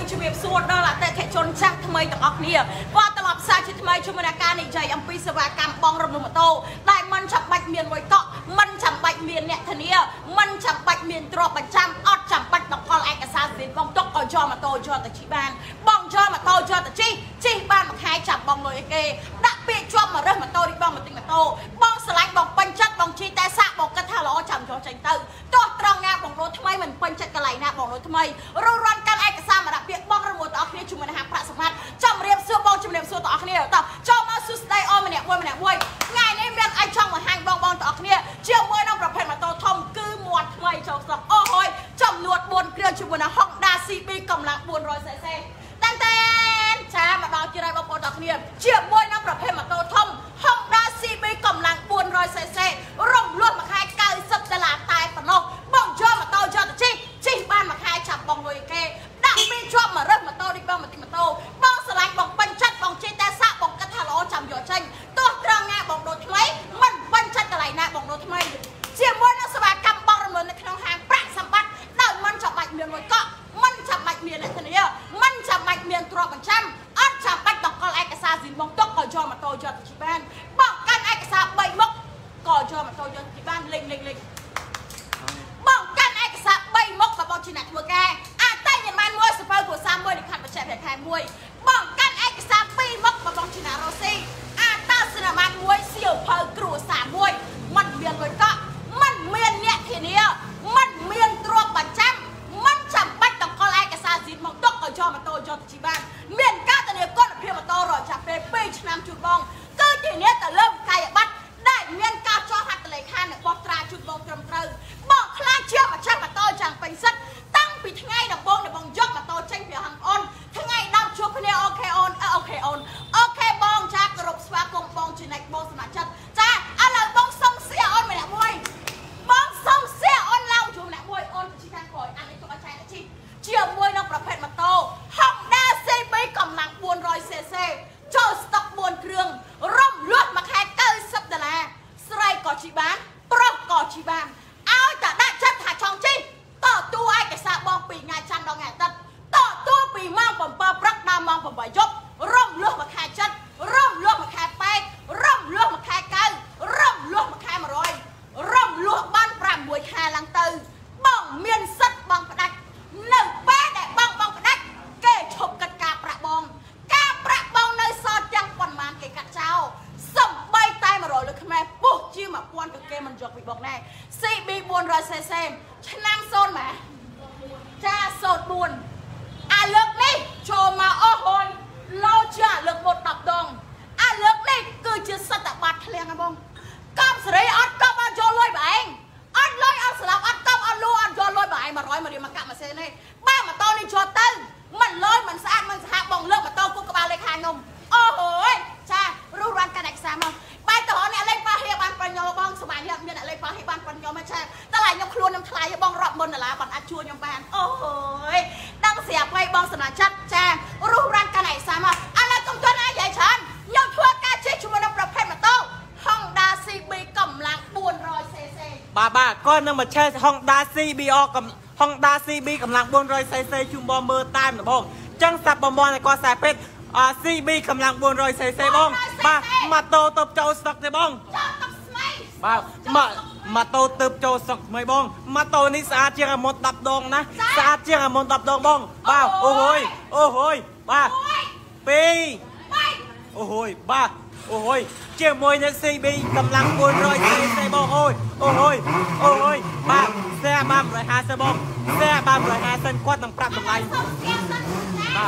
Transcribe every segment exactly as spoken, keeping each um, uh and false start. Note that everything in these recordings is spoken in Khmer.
ជំរាបសួរដល់អតិថិជនចាស់ថ្មីទាំងអស់គ្នាបាទត្រឡប់សារជាថ្មីជំរាបការនិយាយអំពីសេវាកម្មបងរំលោះម៉ូតូដែលមិនចាំបាច់មានលុយកក់មិនចាំបាច់មានអ្នកធានាមិនចាំបាច់មានទ្រព្យបញ្ចាំអត់ចាំបាច់ដល់កលឯកសារសិទ្ធិបងទុកឲ្យយកម៉ូតូយកទៅជិះបានបងយកម៉ូតូយកទៅជិះជិះបានមួយខែចាប់បងលុយឯគេដាក់ពាក្យជាប់មករើសម៉ូតូនេះបងមកទិញម៉ូតូបងឆ្លាញ់បងពេញចិត្តបងជិះតែសាក់បងគិតថាល្អចាំយកចេញទៅទោះត្រង់ណាបងរត់ថ្មីមិនពេញចិត្តកន្លែងណាបងរត់ថ្មីរត់រន់កាន់ឯកសារមកដាក់ពាក្យបងរមួយតអស់គ្នាជាមួយនឹងហាងប្រាក់សម្បត្តិចាំរៀបសួរបងជំរាបសួរតអស់គ្នាតចូលមកសួស្ដីអូម្នាក់មួយម្នាក់មួយថ្ងៃនេះមានអាចចង់មកហាងបងបងតអស់គ្នាជាមួយនឹងប្រភេទម៉ូតូធំគឺមាត់ថ្មីចូលស្រុកអូហើយចំនួនបួនគ្រឿងជាមួយនឹង Honda ស៊ី ប៊ី កម្លាំង bốn trăm xê xê តាន់តែនចាមកដល់ជាហើយបងប្អូនតអស់គ្នាជាមួយនឹងប្រភេទម៉ូតូធំ Honda ស៊ី ប៊ី កម្លាំង bốn trăm xê xê រំលោះមួយខែ九十ដុល្លារតែប៉ុណ្ណោះបងយកម៉ូតូយកទៅជិះជិះបានមួយខែចាប់បងលុយគេដាក់មានជាប់មករើសម៉ូតូនេះបងមកទិញម៉ូតូបងឆ្លាញ់បងពេញចិត្តបងជិះតែសាក់បងគិតថាល្អចាំយកចេញទោះត្រង់ណាបងដូរថ្មីមិនពេញចិត្តកន្លែងណាបងដូរថ្មីជាមួយនឹងសេវាកម្មបងរំលឹកនៅក្នុងហាងប្រាក់សម្បត្តិដោយមិនចាំបាច់មានលុយកក់មិនចាំបាច់មានអ្នកធានាមិនចាំបាច់មានទ្រព្យបញ្ចាំអត់ចាំបាច់ដល់កលឯកសារស៊ីបងទុកក៏យកម៉ូតូយកទៅជិះបានបងកាន់ឯកសារបីមុខក៏យកម៉ូតូយកទៅជិះបានលេងលេងលេងបងកាន់ឯកសារបីមុខក៏បងជាអ្នកធ្វើការអតែញ៉ាំបានមួយសភៅគ្រួសារមួយនេះខាត់បច្ចេកវិទ្យាខែមួយបងកាន់ឯកសារពីរមុខក៏បងជាអ្នករស់ស៊ីអតាសនាបានមួយសៀវភៅគ្រួសារមួយមិនមានលុយកក់មិនមានអ្នកធានាមិនមានទ្រព្យបញ្ចាំមិនចាំបាច់ដល់កលឯកសារស៊ីមកទុកក៏យកម៉ូតូយកទៅជិះបានមានការធានាគុណភាពម៉ូតូរយៈពេលពីរឆ្នាំជូនបងគឺធានាទៅលើកាយប័ត្រដែលមានការចោះហត្ថលេខានិងបោះត្រាជូនបងត្រឹមត្រូវបងខ្លាចជាម្ចាស់ម៉ូតូយ៉ាងពេញសិទ្ធតាំងពីថ្ងៃដំបូងដែលបងយកម៉ូតូចេញពីហាងអូនថ្ងៃដល់ជួបគ្នាអូខេអូនអូខេអូនអូខេបងចាគោរពស្វាគមន៍បងជាអ្នកបងសមាជិកចាឥឡូវបងសុំសៀអូនម្នាក់មួយបងសុំសៀអូនឡើងជួបម្នាក់មួយអូនទៅជិះខាងក្រោយអានេះទុកឲ្យចែកជិះជាមួយនឹងប្រភេទម៉ូតូ Honda ស៊ី ប៊ី កម្លាំង bốn trăm xê xê ចូលស្តុកបួនគ្រឿងរំលោះមួយខែ九十ដុល្លារស្រីក៏ជិះបានប្រុសក៏ជិះបានឲ្យតែដាក់ចិត្តថាចង់ជិះតទួឯកសារបងពីថ្ងៃច័ន្ទដល់ថ្ងៃអាទិត្យតទួពីម៉ោងbảyព្រឹកដល់ម៉ោង八យប់រំលោះមួយខែចិត្តរំលោះមួយខែប៉ែករំលោះមួយខែ九រំលោះមួយខែmột trămរំលោះបានប្រាំមួយខែឡើងទៅបងមានសិទ្ធបងផ្ដាច់នៅពេលដែលបងបងផ្ដាច់គេឈប់កាត់ការប្រាក់បងការប្រាក់បងនៅសល់ទាំងប៉ុន្មានគេកាត់ចោលសំបីតែmột trămលើខ្មែរពុះជាmộtពាន់ក៏គេមិនយកពីបងដែរ ស៊ី ប៊ី bốn trăm xê xê ឆ្នាំសូនម៉ាចាសូនbốnអាលើកនេះចូលមកអូហូយលោជាលើកមុតដប់ដងអាលើកនេះគឺជាសត្វបាត់ធ្លៀងហ៎បងកំសេរីអត់កំអត់យកលុយបងឯងអត់លុយអត់ស្លាប់អត់កំអត់លូអត់យកលុយបងឯងmột trămមករៀនមកកាក់ម៉ាស៊ីននេះបើម៉ូតូនេះចូលទៅមិនលុយមិនស្អាតមិនស្អាតបងលើកម៉ូតូគូក្បាលលេខខាងនំអូហូយចារុះរាន់កាន់ឯកសារមកបែរទៅអ្នកលេខប៉ាហៀបានបញ្ញោបងសុបាយនេះអត់មានអ្នកលេខប៉ាហៀបានបញ្ញោមកចាតែឡើយខ្ញុំខ្លួនខ្ញុំថ្លៃបងរាប់មុនដុល្លារបងអាចជួយខ្ញុំបានអូហូយដឹងស្រាប់ហើយបងសមាជិកចារុះរាន់កាន់ឯកសារមកឥឡូវកុំទាន់អាយយាយច្រើនខ្ញុំធ្វើការជិះជាមួយនឹងប្រភេទម៉ូតូ Honda ស៊ី ប៊ី កម្លាំង bốn trăm xê xê បាទបាទគាត់នឹងមកឆេះ Honda ស៊ី ប៊ី កំ Honda ស៊ី ប៊ី កម្លាំង bốn trăm xê xê ជុំបងមើលតាមដំបងចឹងសាប់បំមន់ឲ្យគាត់ខ្សែពេទ្យអា ស៊ី ប៊ី កម្លាំង bốn trăm xê xê បងបាទម៉ូតូទៅចូលស្តុកទេបងចូលទឹកស្មៃបាទម៉ាម៉ូតូទៅចូលស្តុកថ្មីបងម៉ូតូនេះស្អាតជាងអាមុនដប់ដងណាស្អាតជាងអាមុនដប់ដងបងបាទអូហូយអូហូយបាទពីរអូហូយបាទអូហូយជាមួយនឹង ស៊ី ប៊ី កម្លាំង bốn trăm xê xê បងអូយអូហូយអូហូយបាទแซ่បានmột trăm hai mươiបងแซ่បានmột trăm hai mươiគាត់នឹងប្រាប់តម្លៃបាទ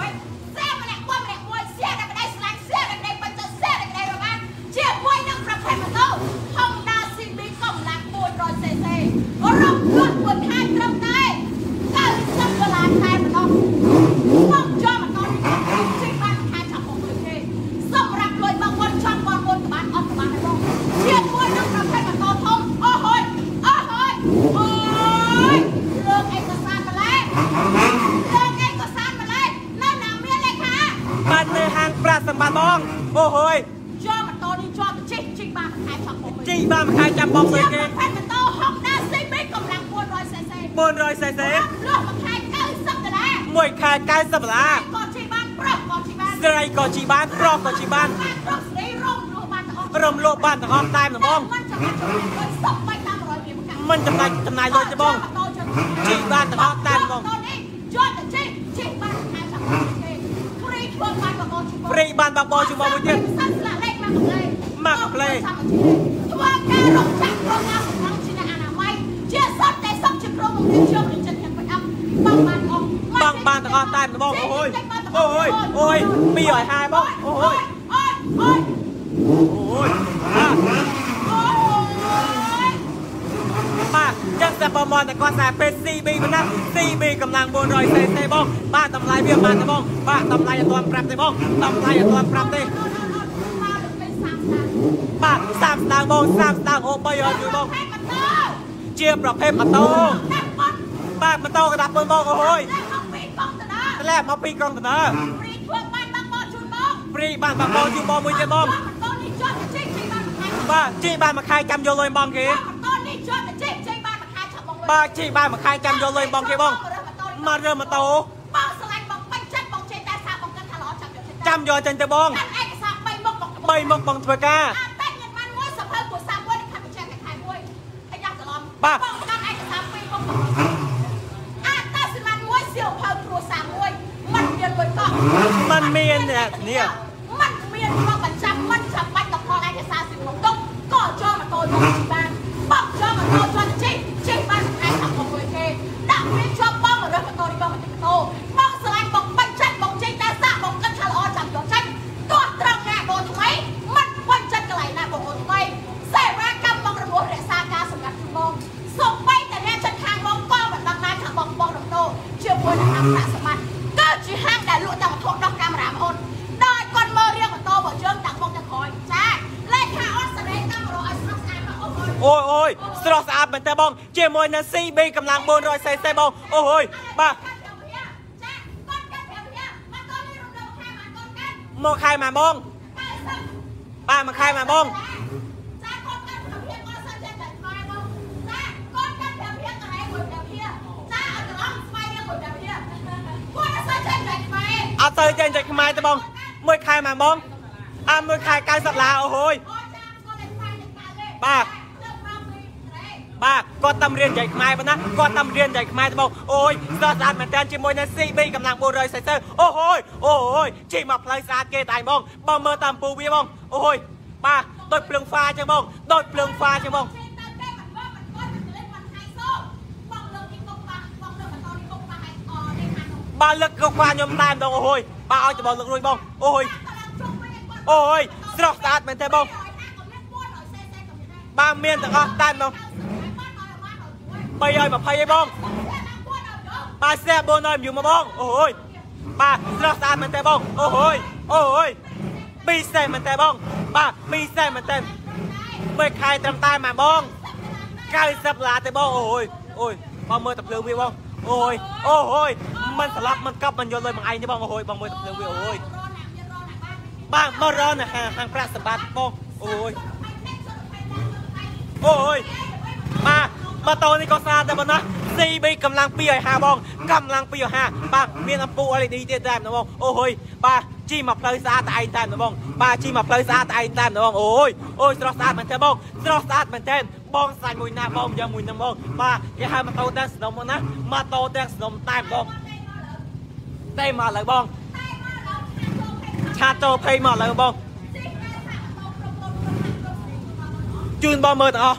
ជាមួយនឹងប្រភេទម៉ូតូ Honda ស៊ី ប៊ី កម្លាំង bốn trăm xê xê រំលោះមួយខែត្រឹមតែ九十ដុល្លារតែម្ដងបងយកម៉ូតូនេះជិះបានខែចាប់បងមួយគេសម្រាប់លុយបងមុនចង់បងមុនក្បានអត់ក្បានទេបងជាមួយនឹងប្រភេទម៉ូតូធំអូហូយអូហូយអូយលើកឯកសារម្លេះលើកឯកសារម្លេះនៅណាមានលេខាបាទនៅហាងប្រាក់សម្បត្តិបងអូហូយយកម៉ូតូនេះចូលទៅជិះជិះបានខែចាប់បងជិះបានខែចាប់បងមួយគេម៉ូតូ Honda ស៊ី ប៊ី កម្លាំង bốn trăm xê xê bốn trăm xê xê លុះមួយខែ九十ដុល្លារมวยคายกายสับลาสไลกอจีบ้านปลอกกอจีบ้านรมโลบ้านตะออกตายนะบ้องมันจำนายจำนายเลยจะบ้องจีบ้านตะออกตายนะบ้องฟรีบ้านบางบอจูบอมุ้ยเจ็ดมากกับเลยบางบ้านตะออกตายนะบ้องโอ้ยโอ้ยโอ้ยปีหอยหายบ้องโอ้ยโอ้ยป้าจังแต่ประมอนแต่ก่อนแต่เป็นซีบีมันนะซีบีกำลังบนรอยเซเซบ้องป้าตำลายเบี้ยมาแต่บ้องป้าตำลายตัวปรับแต่บ้องตำลายตัวปรับเต้ป้าสามตางบ้องสามตางโอ้ไปยอดอยู่บ้องเจี๊ยบประเภทมาโตป้ามาโตกระดับบนบ้องโอ้ยแรกมาปีกองตัวนะฟรีบ้านบางบอลอยู่บอลมือเจ็ดบ้องป้าจีบ้านมาใครจำโยเลยบ้องกี้ป้าจีบ้านมาใครจำโยเลยบ้องกี้บ้องมาเริ่มมาโตจำโยจันเตบ้องใบมกบ้องถวยกาป้ามันเมียนเนี่ยเนี่ยมันเมียนว่ามันจำมันจำมันกับพอไอ้กระซาสิบหกต้องก็ชอบมาโตชอบบ้านบอกชอบมาโตชอบเจ๊เจ๊บ้านไอ้ทำของตัวเองดักเรียนชอบบ้องมาเรื่องมาโตดีบ้องมาติดโตบ้องสลายบ้องปันชัดบ้องเจ๊แต่ซาบ้องกันชะลอจับตัวชัดตัวตรังแง่โบถูกไหมมันปันชัดกระไรนะบ้องถูกไหมเสวะกำบ้องระบบเรศากาสกัดบ้องส่งไปแต่เนี่ยฉันทางบ้องก็แบบดังนั้นทางบ้องบ้องโตเชื่อว่าจะทำสะสมก็จีห้างแต่ลุแต่มาทดดอกกามรามอนได้ก่อนเมื่อเรียกว่าโตบอกเชิงจากมองจะคอยใช่เลขาออสเตรเลียตั้งรอไอ้สโลสอาร์มาโอ้ยโอ้ยโอ้ยสโลสอาร์เป็นแต่บ้องเจมวยนันซีบีกำลังบนรอยใส่ใส่บ้องโอ้ยป้ามองใครมาบ้องป้ามาใครมาบ้องเอาเตยเจนจากขมายตะบองมวยใครมาบ้องอ่ามวยใครกายสัตว์ลาโอ้ยป้าป้าก็ตำเรียนใหญ่ขมายปะนะก็ตำเรียนใหญ่ขมายตะบองโอ้ยสอดสารเหมือนกันจีมวยนันซีบีกำลังบนรอยใส่เสื้อโอ้ยโอ้ยจีมาพลายสาเกตายบ้องบ้องเมื่อตามปูวีบ้องโอ้ยป้าโดยเปลืองฟ้าจังบ้องโดยเปลืองฟ้าจังบ้องบ้านเลิกก็ควานยมตามดองโอ้ยป้าเอาจะบอกเลิกรวยบ้องโอ้ยโอ้ยสโลสอาร์เหมือนแต่บ้องบ้านเมียนแต่ก็ตามดองไปย่อยมาพายบ้องป้าแซ่บบนน้อยอยู่มาบ้องโอ้ยป้าสโลสอาร์เหมือนแต่บ้องโอ้ยโอ้ยมีแซ่เหมือนแต่บ้องป้ามีแซ่เหมือนแต่ไม่ใครตามตายมาบ้องกายสับลาแต่บ้องโอ้ยโอ้ยป้าเมื่อตับเรือวิวบ้องโอ้ยโอ้ยมันสลับมันกลับมันโยนเลยบางไอ้นี่บ้องโอ้ยบางเมื่อตับเรือวิวโอ้ยบ้างมารอนนะห่างห่างพระสบัดบ้องโอ้ยโอ้ยมามาโตนี่ก็ซาแต่บนนะซีบีกำลังปีหาบ้องกำลังปีหาป้าเมียนปูอะไรดีเด็ดแต้มนะบ้องโอ้ยป้าจีมาเพลย์ซาแต่ไอ้แต้มนะบ้องป้าจีมาเพลย์ซาแต่ไอ้แต้มนะบ้องโอ้ยโอ้ยสโลสอาร์มันเทบ้องสโลสอาร์มันเทนบ้องใส่มวยหน้าบ้องยามวยน้ำบ้องป้าอย่าให้มาโตแดนสนมนะมาโตแดนสนมแต้มบ้องได้มาเลยบ้องชาโตเพย์มาเลยบ้องจูนบ้องเมื่อต่อ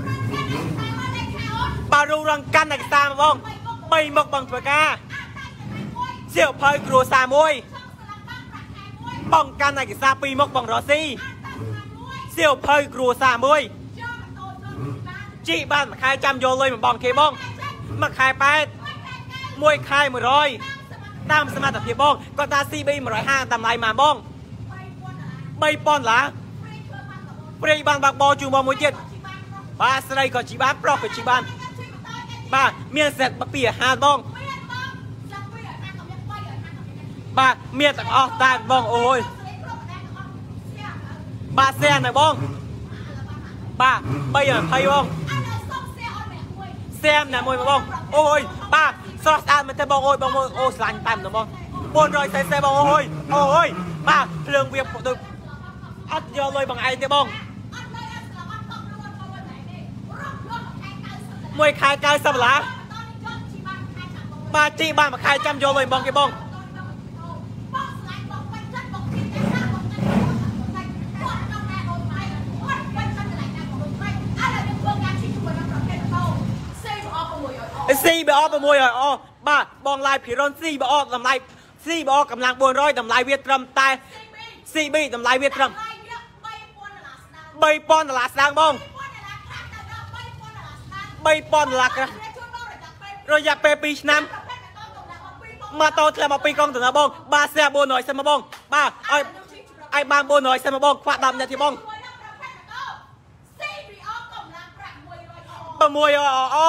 ปารูรังกันนักตามบ้องใบหมกบังตัวกาเสี่ยวเพย์กลัวสามวยป้องกันนักซาปีหมกบังรอซีเสี่ยวเพย์กลัวสามวยจีบ้านมาขายจำโยเลยเหมือนบ้องเคบ้องมาขายไปมวยขายมือร้อยตามสมาร์ทเพียบ้องก็ตาซีบีมาร้อยห้าตามลายมาบ้องใบปอนหละปรีบานบางบอจูบอมวยเจ็ดป้าสไลก็จีบ้านปลอกก็จีบ้านป้าเมียเสร็จมาเปียหาบ้องป้าเมียตะออกตาบ้องโอ้ยป้าแซนนะบ้องป้าไปอย่างไทยบ้องแซมนะมวยมาบ้องโอ้ย ba so sao mình thấy bông ôi bông ôi ô lạnh tầm được bông buồn rồi xe xe bông ôi ôi ba lương việc được ắt vô lôi bằng ai thế bông mùi khai cay sao lá ba chi ba mà khai trăm vô lôi bông cái bôngซีบออกไปมวยอ่ะอ๋อบ้าบองลายผีร้อนซีบออกทำลายซีบออกกำลังบวนร้อยทำลายเวียดตรมตายซีบีทำลายเวียดตรมใบปอนตลาดสร้างบองใบปอนตลาดกระเราอยากไปปีน้ำมาโตเทมาปีกองถึงนะบองบ้าเสียบนหน่อยใช่ไหมบองบ้าไอ้ไอ้บางบนหน่อยใช่ไหมบองคว้าดำเนี่ยที่บองประมวยอ่ะอ๋อ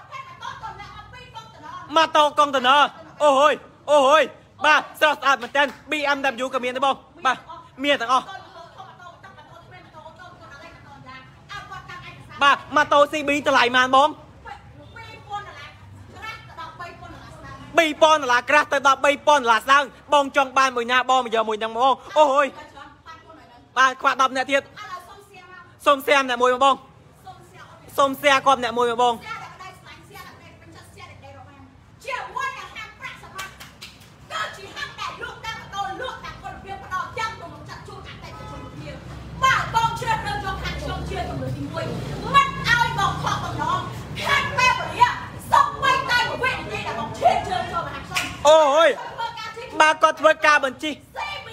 มาโตกองตัวเนอโอ้โหโอ้โหบ้าสอดอาดเหมือนกันบีอัมดับยูกับเมียนะบองบ้าเมียต่างอ๋อบ้ามาโตซีบีจะไหลมาบองบีปอนหลากระแต่ดอกบีปอนหลาสร้างบองจองบ้านมวยหน้าบองมาเยอะมวยดังบองโอ้โหบ้าขวาดำเนี่ยเทียดส้มแซมเนี่ยมวยมาบองส้มแซมก่อนเนี่ยมวยมาบองโอ้ยบากอดเวกาบัญชี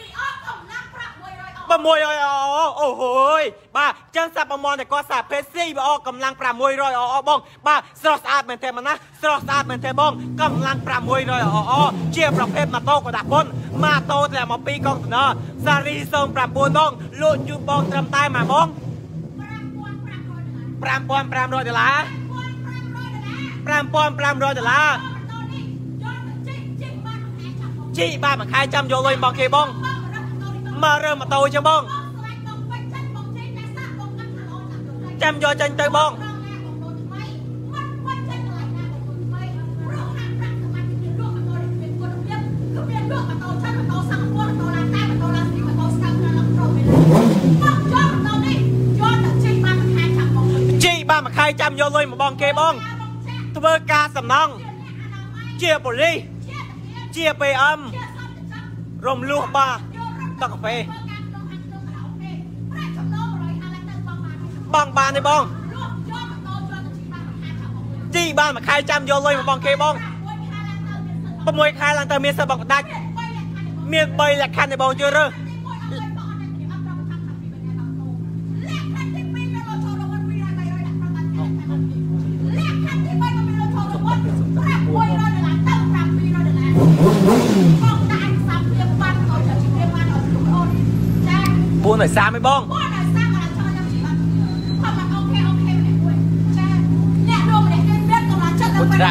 ประมวยรอยอ๋อโอ้โหบ้าจังสับประมอนแต่ก็สับเพชรซี่บออกกำลังประมวยรอยอ๋อบ้องบ้าสระสะอาดเหมือนเทมันนะสระสะอาดเหมือนเทบ้องกำลังประมวยรอยอ๋อเชี่ยประเภทมาโตกระดักบนมาโตแต่มาปีกองเนาะซารีทรงประมวยบ้องลุนยูบ้องตรำตายมาบ้องปรามปอนปรามรอยเดล่าปรามปอนปรามรอยเดล่าจีบ้ามาขายจำโยเลยบอกเคบ้องมาเริ่มมาโตจังบ้องจำโยจังเตยบ้องจีบ้ามาขายจำโยเลยมาบ้องเคบ้องตัวกาสำนองเจียบุรีเจียไปอัมรมลูกบ้าตะกาแฟบองบานในบองจีบ้านมาขายจำโยเลยมาบองเคบองประมวยขายลังเตอร์เมียสะบักดักเมียใบหลักคันในบองเจอเรอbuôn ở xa mới bong buôn ra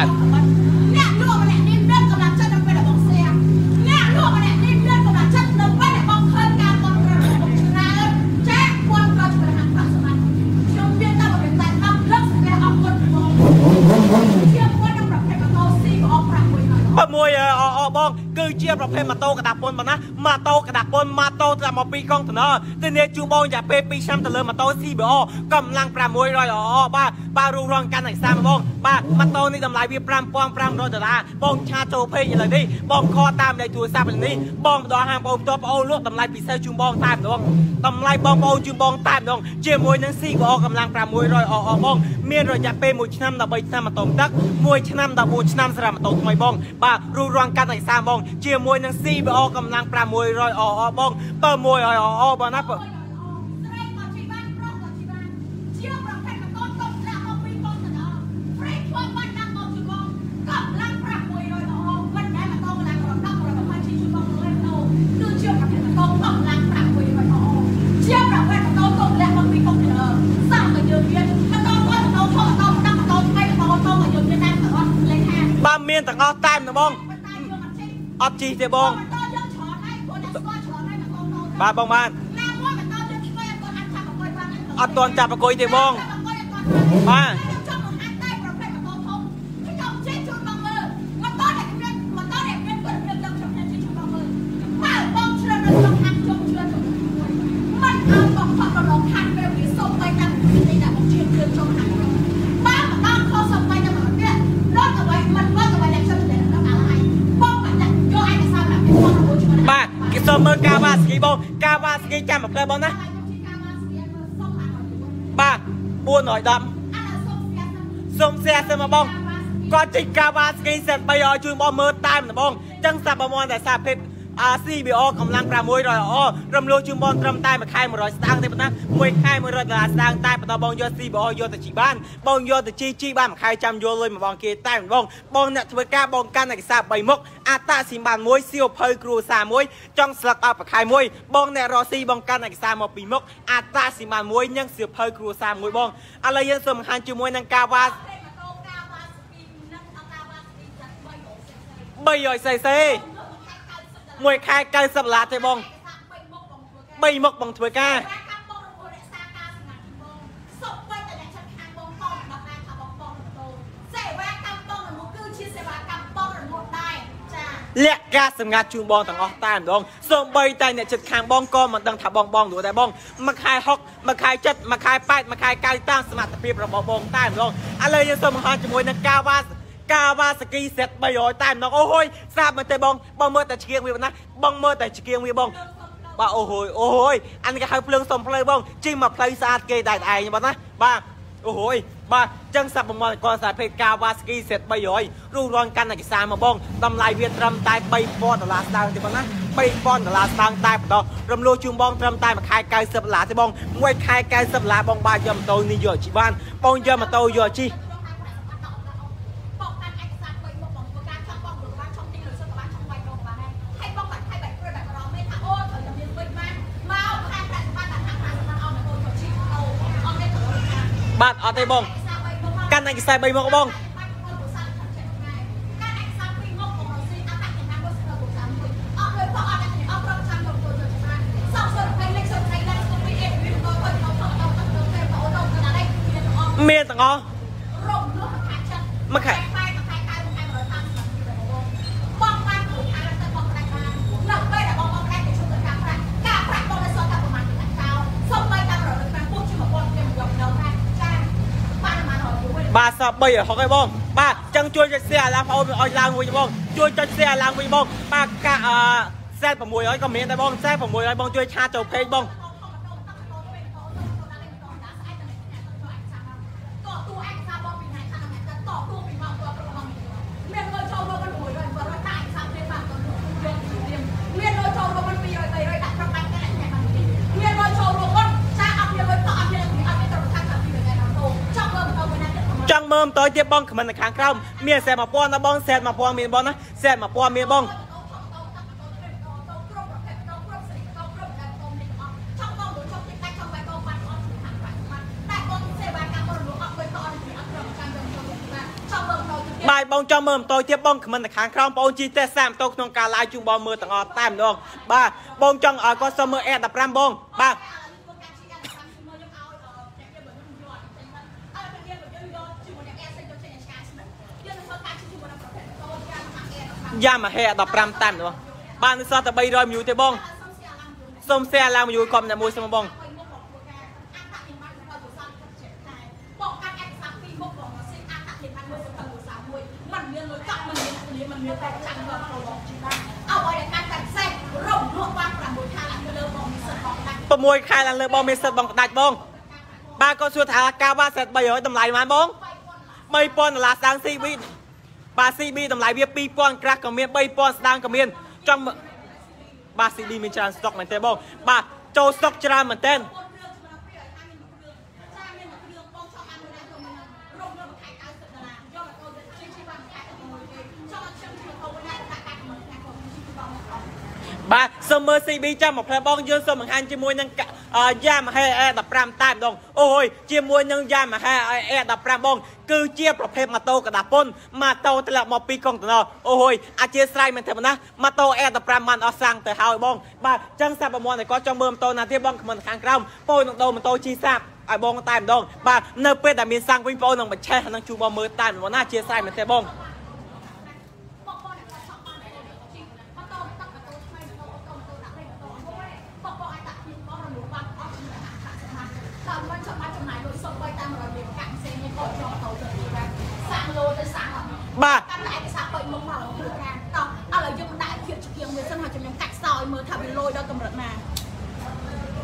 ประมวยเอออ๋อบองคือเชียร์ประเภทมาโตกระดาษปนมานะมาโตกระดาษปนมาโตจะมาปีกองถนอแต่เนี่ยจูบองอย่าเปปีช้ำตะเลยมาโตซีบอกำลังประมวยรอยอ๋อบ้าบ้ารูรองกันไหนซ้ำบองบ้ามาโตนี่ทำลายวิปรามปองปรามรอยตะลาบองชาโจเพย์อย่างไรนี่บองคอตามในทัวร์ซ้ำอย่างนี้บองดอหางบองตัวโอ้ลวกทำลายปีเซลจูบองตามดองทำลายบองโอ้จูบองตามดองเจียมวยนั้นซีบอกกำลังประมวยรอยอ๋อบองเมียนรอยอย่าเปมวยช้ำดาใบช้ำมาตมตักมวยช้ำดาบูช้ำสระมาตมทำไมบองบ้ารูรองกันไหนซ้ำบองเจียมวยนังซีบออกกำลังปรามวยรอยอ๋อบ้องเปิดมวยอ๋ออ๋อบอนับเปิดบ้าเมียนแต่ก็ตามนะบ้องอัดจีเตบองบาบองมันอัดตอนจับประกอยเตบองมาគេចាំមកផ្លែបងណាបាទបួនរយដប់សុំសែសមកបងគាត់ចេញកាវ៉ាស្គីសេតបីឲ្យជួយបងមើលតែម្ដងចឹងសាប់បងតែសារភេទអា ซี บี អូ កម្លាំងប្រាំមួយរយអរំលោះជូនបងត្រឹមតែមួយខែមួយរយស្តាងទេប៉ុណ្ណាមួយខែមួយរយដុល្លារស្តាងតែបន្តបងយក ซี บี អូ យកទៅជីបានបងយកទៅជីជីបានមួយខែចាំយកលុយមកបងគេតែម្ដងបងអ្នកធ្វើការបងកាន់ឯកសារបីមុខអត្តសញ្ញាណមួយសៀវភៅគ្រួសារមួយចង់ស្លឹកអបខែមួយបងអ្នករស់ស៊ីបងកាន់ឯកសារមកពីមុខអត្តសញ្ញាណមួយនិងសៀវភៅគ្រួសារមួយបងឥឡូវយើងសូមបង្ហាញជាមួយនឹងការវ៉ាបីរយសេសេមួយខែเก้าสิบដុល្លារទេបងបីមុខបងធ្វើការលក្ខការសម្ងាត់ជូនបងទាំងអស់តែម្ដងសូម្បីតែអ្នកចិត្តខាងបងក៏មិនដឹងថាបងបងព្រោះតែបងមួយខែហុកមួយខែចិត្តមួយខែប៉ែតមួយខែកៅតាមសមត្ថភាពរបស់បងតែម្ដងឥឡូវយើងសូមបង្ហាញជាមួយនឹងការវ៉ាកាវ៉ាសាគីសេតបីរយតែម្ដងអូហូយស្រាប់មែនទេបងបងមើលតែឆ្កៀងវាណាបងមើលតែឆ្កៀងវាបងបាទអូហូយអូហូយអានេះគេហៅភ្លើងសុំផ្លូវបងជិះមកផ្លូវស្អាតគេដែរឯងបងណាបាទអូហូយបាទចឹងសាប់ប្រមាណកសារភេទកាវ៉ាសាគីសេតបីរយរូបរាងកាន់ឯកសារមកបងតម្លៃវាត្រឹមតែបីពាន់ដុល្លារស្តើងទេបងណាបីពាន់ដុល្លារស្តើងតែបន្តរំលោះជូនបងត្រឹមតែមួយខែเก้าสิบដុល្លារទេបងមួយខែเก้าสิบដុល្លារបងបាទយកម៉ូតូនេះយកជីបានបងយកម៉ូតូយកជីបាទអត់ទេបងកាន់ឯកសារបីមុខបងមានទាំងអស់មួយខែបាទសបីហុកឯងបងបាទចឹងជួយចុច share ឡើងបងអូនឲ្យឡើងមួយបងជួយចុច share ឡើងមួយបងបាទកាអឺសែត៦រយក៏មានដែរបងសែត៦រយបងជួយឆាចូលពេកបងចង់មើលតើទៀតបងខមមិនខាងក្រោមមានសែតមួយពាន់ណាបងសែតមួយពាន់មានបងណាសែតមួយពាន់មានបងបាយបងចង់មើលតើទៀតបងខមមិនខាងក្រោមបងអូនជីទេសាម៉ូតូក្នុងការ live ជូនបងមើលទាំងអស់តែម្ដងបាទបងចង់ឲ្យគាត់សុំមើល Air 15បងបាទយ៉ាមកហេដប់ប្រាំតាំបងបានសោះតែបីរយមីយូទេបងសុំแชร์ឡើងមីយូកុំតែមួយសុំបង6ខែឡើងលើបងមានសិទ្ធបងផ្ដាច់បងបាទក៏សួរថាការវ៉ាសេតបីរយតម្លៃប៉ុន្មានបងបីពាន់ដុល្លារស្ដាង ซี บี បាទ ซี บี តម្លៃវាពីរពាន់ក្រាស់ក៏មានបីពាន់ស្ដាងក៏មានចង់បាទ ซี บี មានច្រើនស្តុកមែនទេបងបាទចូលស្តុកច្រើនមែនទេបាទសូមមើល ซี บี ចាំមកផ្លែបងយើងសូមបង្ហាញជាមួយនឹងយ៉ាមហេ Air ដប់ប្រាំតែម្ដងអូយជាមួយនឹងយ៉ាមហេ Air ដប់ប្រាំបងគឺជាប្រភេទម៉ូតូកដាពុនម៉ូតូធ្លាក់មកពីកុងតឺន័រអូយអធិស្ឋានមែនទេណាម៉ូតូ Air ដប់ប្រាំបានអស់សាំងទៅហើយបងបាទចឹងសាប់ប្រមូលតែគាត់ចង់មើលម៉ូតូណាទៀតបងខមមិនខាងក្រោមបងនឹងដូរម៉ូតូជីសាប់ឲ្យបងតែម្ដងបាទនៅពេលដែលមានសាំងវិញបងនឹងបញ្ឆេះនឹងជួបបងមើលតែម្ដងណាអធិស្ឋានមែនទេបងបាទកាន់ឯកសារបើមុខមកលើខាងតោះឥឡូវយើងមិនដាក់ភាពជាងវាសិនហើយខ្ញុំកាច់សោយមើលថាវាលយដល់កម្រិតណា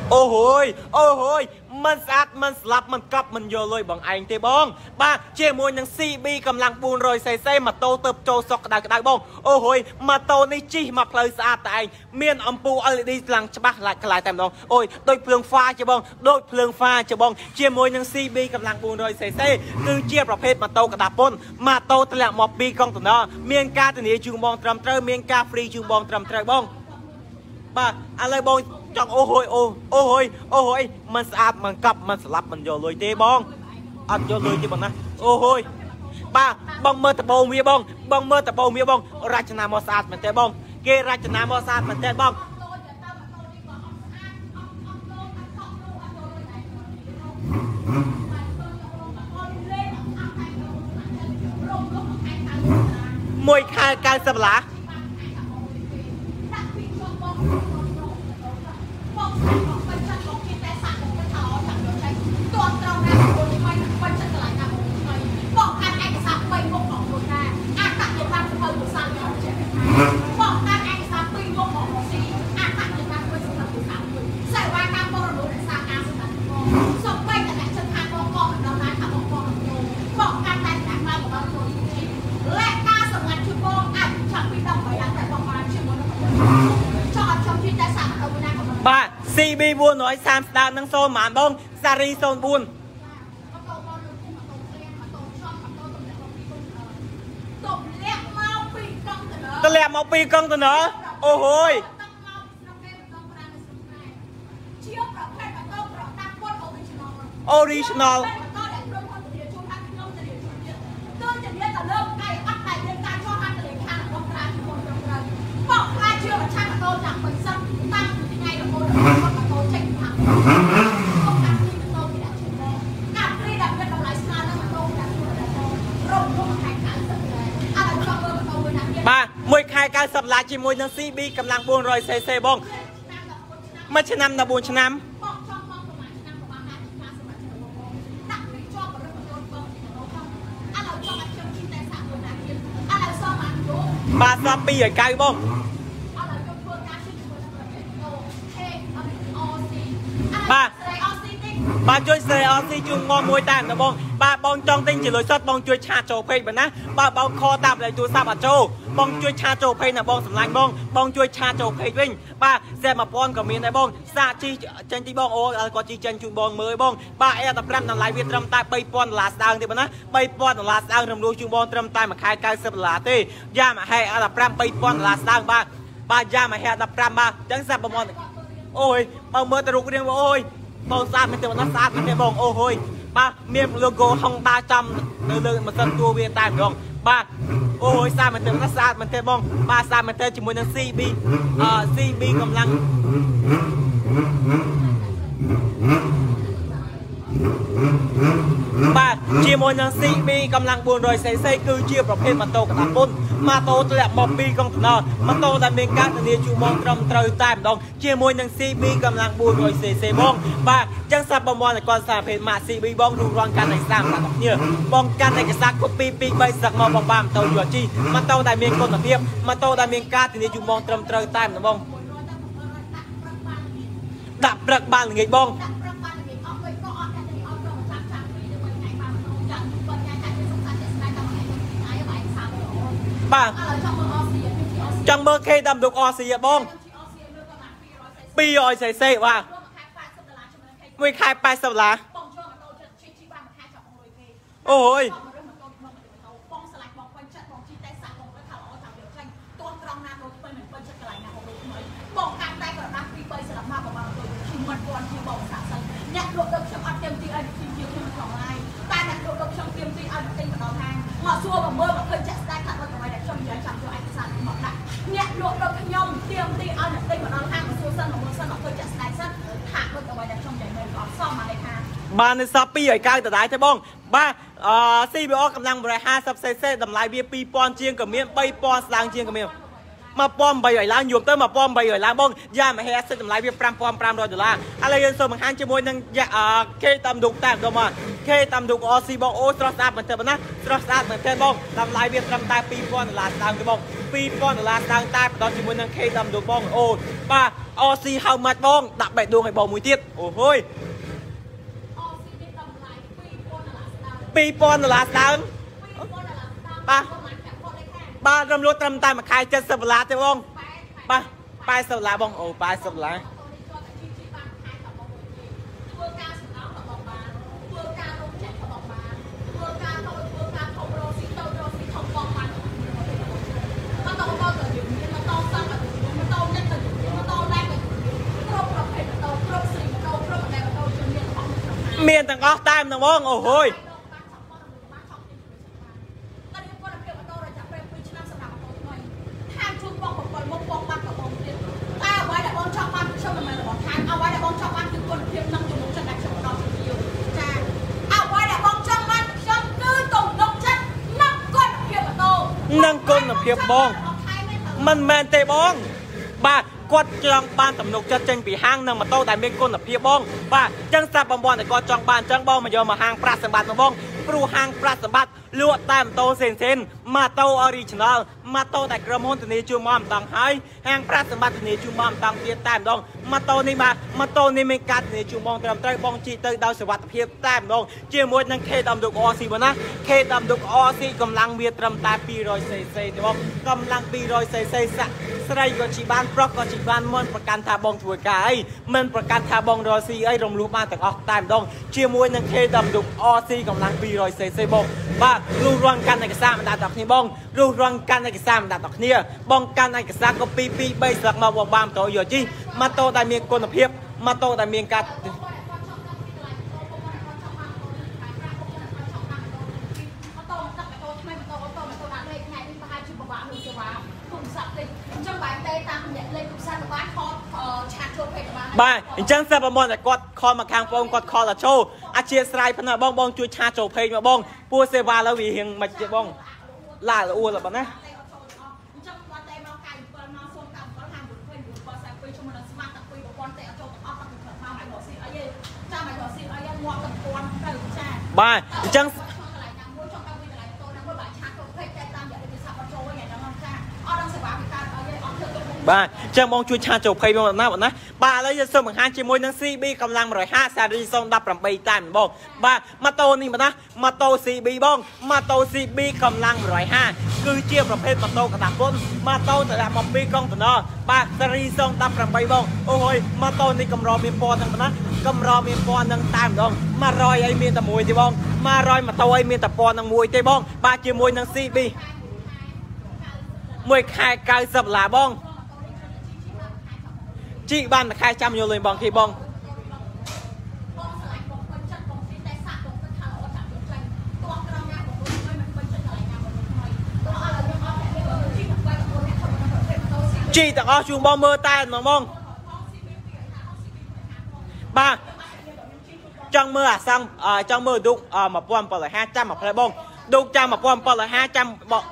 អូហូយអូហូយมันស្អាតมันស្លាប់มันកប់มันយកលុយបងឯងទេបងបាទជាមួយនឹង ซี บี កម្លាំង bốn mươi xê xê ម៉ូតូទៅចូលសុកក្តៅក្តៅបងអូហូយម៉ូតូនេះជិះមកផ្លូវស្អាតតែឯងមានអំពូល แอล อี ดี ខ្លាំងច្បាស់ខ្លាចខ្លាយតែម្ដងអូយដូចភ្លើងហ្វាជាបងដូចភ្លើងហ្វាជាបងជាមួយនឹង ซี บี កម្លាំង bốn mươi xê xê គឺជាប្រភេទម៉ូតូក្តារពុនម៉ូតូធ្លាក់មកពីកុងតឺន័រមានការធានាជូនបងត្រឹមត្រូវមានការ free ជូនបងត្រឹមត្រូវបងបាទឥឡូវបងចង់អូហូយអូអូហូយអូហូយมันស្អាតมันកប់มันស្លាប់มันយកលុយទេបងអត់យកលុយទេបងណាអូហូយបាទបងមើលដបងវាបងបងមើលដបងវាបងរចនាមកស្អាតមែនទេបងគេរចនាមកស្អាតមែនទេបងមួយខែកៅសិបឡាបាទ ซี บี bốn mươiสามស្ដាប់នឹងសូមបានបងសារីศูนย์bốnតលាក់មកពីកុងតឺន័រអូហូយoriginalបាទមួយខែកៅសិបឡាជាមួយនឹង ซี บี កម្លាំង bốn mươi xê xê បងមួយឆ្នាំដល់bốnឆ្នាំបាទស្រាប់ពីឲ្យកៅបងបាទបាទជួយស្រីអស៊ីជួងងមួយតាមណាបងបាទបងចង់ទិញជាលុយសុទ្ធបងជួយឆាចូលពេកបើណាបាទបងខតាមលេខទូរស័ព្ទអត់ចូលបងជួយឆាចូលពេកណាបងសម្លាញ់បងបងជួយឆាចូលពេកវិញបាទសែមួយពាន់ក៏មានដែរបងសាកជីចេញទីបងអូគាត់ជីចេញជូនបងមើលបងបាទអេដប្រាំតម្លៃវាត្រឹមតែបីពាន់ដុល្លារស្ដើងទេបើណាបីពាន់ដុល្លារស្ដើងរំលោះជូនបងត្រឹមតែមួយខែកៅសិបដុល្លារទេយ៉ាមកហែអេដប្រាំបីពាន់ដុល្លារស្ដើងបាទបាទយ៉ាមកហែអេដប្រាំបាទអញ្ចឹងសាប់ប្រមាណអូយបងមើលទៅរូបរាងបងអូយបងស្អាតមែនទេបងស្អាតមែនទេបងអូហូយបាទមាន logo Honda ចំនៅលើម៉ាស៊ីនតួវាតែម្ដងបាទអូយស្អាតមែនទេបងស្អាតមែនទេបងបាទស្អាតមែនទេជាមួយនឹង ซี บี អឺ ซี บี កម្លាំងបាទជាមួយនឹង ซี บี កម្លាំង bốn mươi xê xê គឺជាប្រភេទម៉ូតូក្តារពុនម៉ូតូធ្លាក់មកពីកុងតឺន័រម៉ូតូដែលមានការធានាជូនបងត្រឹមត្រូវតែម្ដងជាមួយនឹង ซี บี កម្លាំង bốn mươi xê xê បងបាទអញ្ចឹងសាប់បំណឲ្យគាត់សារភេទម៉ាក ซี บี បងរួមរងកាន់ឯកសារតាមគ្នាបងកាន់ឯកសារគូពីពីបីសឹកមកបងបានម៉ូតូយូជីម៉ូតូដែលមានគុណភាពម៉ូតូដែលមានការធានាជូនបងត្រឹមត្រូវតែម្ដងដាក់ព្រឹកបានល្ងាចបងបាទចង់មើល K តាមទូក អ ซี បងពីររយxê xê បាទមួយខែแปดสิบដុល្លារអូយបងកាន់តែក្រដាស់ពីបីស្លាប់មកបងខ្ញុំមិនពាន់ជាបងសាក់សិនអ្នកលក់ដឹកខ្ញុំអត់เต็มទីឲ្យខ្ញុំជាខ្ញុំក្នុងឡាយតែអ្នកលក់ដឹកខ្ញុំเต็มទីឲ្យទិញម្ដងហាងមកសួរមកមើលមកឃើញចាក់ស្ដាយខាត់មកតែខ្ញុំនិយាយចាំយកឯកសារមកដាក់អ្នកលក់ដឹកខ្ញុំเต็มទីឲ្យអ្នកទិញម្ដងហាងមកសួរសិនមកមើលសិនមកឃើញចាក់ស្ដាយសិនហាក់ដូចអ្វីដែលខ្ញុំនិយាយមើលក៏អត់សមមកលេខាបាននៅសល់ពីរឲ្យកៅដដែលទេបងបាទអឺ ซี บี កម្លាំង một trăm hai mươi xê xê តម្លៃវាពីរពាន់ជាងក៏មានបីពាន់ស្ដាងជាងក៏មានមកពាន់បីឲ្យឡើងយំទៅមកពាន់បីឲ្យឡើងបងយ៉ាមកហែសិតតម្លៃវាប្រាំពាន់ប្រាំរយដុល្លារឥឡូវយើងសូមបង្ហាញជាមួយនឹងគេតាមឌុកតែម្ដងមកគេតាមឌុក អ ซี បងអូស្រស់ស្អាតមែនទេបងណាស្រស់ស្អាតមែនទេបងតម្លៃវាត្រឹមតែពីរពាន់ដុល្លារស្ដើងទេបងពីរពាន់ដុល្លារស្ដើងតែបន្តជាមួយនឹងគេតាមឌុកបងអូបាទออซีเฮามัดบองดับใบดวงให้บองมือเตี้ยโอ้โหปีปอนหลาสดังปะบ้านรำรวจตำตายมาขายเจ็ดสิบล้านเจ้าบองปะปลายสิบล้านบองโอ้ปลายสิบล้านเมียนต่างก็ตายต่างบ้องโอ้โหนั่งก้นเพียบบองมันแมนเตะบองบ้ากดจองบ้านตำนกจะเจงปีห้างนั่งมาโต้แต่เมก้นเพียบบองบ้าจังสับบอลแต่ก็จองบ้านจังบอลมาโยมาห้างปราศบัตรมาบองปรูห้างปราศบัตรลวดแต้มโตเซนเซนมาโตออริจินัลมาโตแต่กระมวลตัวนี้จูมอมตังไฮห้างปราศบัตรตัวนี้จูมอมตังเตียแต้มดองมาโตนี่มามาโตนี่ไม่กัดตัวนี้จูมองเติมเตยบองจีเตยดาวสวัสดิ์เพียบแต้มดองเจียมวยนั่งเคดำดุกออซีวะนะเคดำดุกออซีกำลังเมียเติมตาปีรอยเซเซบองกำลังปีรอยเซเซสะสไลก็จีบานเพราะก็จีบานมันประกันทาบองถวยกายมันประกันทาบองรอยซีไอ้รมรูปมาแต่ออกแต้มดองเจียมวยนั่งเคดำดุกออซีกำลังปีรอยเซเซบองบ้ารูรังกันในกระซ่ามันดัดดอกนี้บองรูรังกันในกระซ่ามันดัดดอกนี้บองกันในกระซ่าก็ปีปีใบสักมาบองบามโตอยู่จีมาโตแต่เมียคนเพียบมาโตแต่เมียกัดบ้าจังสับมอนแต่กดคอมาคางปองกดคอละโชอาเชียสไลพนาบองบองจุยชาโจเพลงมาบองปูเซวาแล้ววีเฮงมาเจ็บบ้องล่าละอ้วนละบ้านะบ้าจังบ้าจะมองช่วยชาโจเพย์มาหน้าบ้านะบ้าแล้วจะเสริมหางจีมวยนังซีบีกำลังร้อยห้าซารีซองดับปรำไปตามบ้องบ้ามาโตนี่บ้านะมาโตซีบีบ้องมาโตซีบีกำลังร้อยห้าคือเชี่ยวประเภทมาโตกระดับก้นมาโตแต่ละมอมบีกองตัวน้อบ้าซารีซองดับปรำไปบ้องโอ้ยมาโตนี่กำรอมีปอนนั่งบ้านะกำรอมีปอนนั่งตามบ้องมารอยไอเมียนตะมวยจีบ้องมารอยมาโตไอเมียนตะปอนนั่งมวยจีบ้องบ้าจีมวยนังซีบีมวยคายกายสับหลาบ้องจีบ้านใครจำอยู่เลยบองที่บองจีแต่ก็ชูบองเมื่อตายน้องบองบ้าจังเมื่อสั่งจังเมื่อดุกมาป้อนปลายห้าจำมาพลายบองดุกจำมาป้อนปลายห้าจำบอก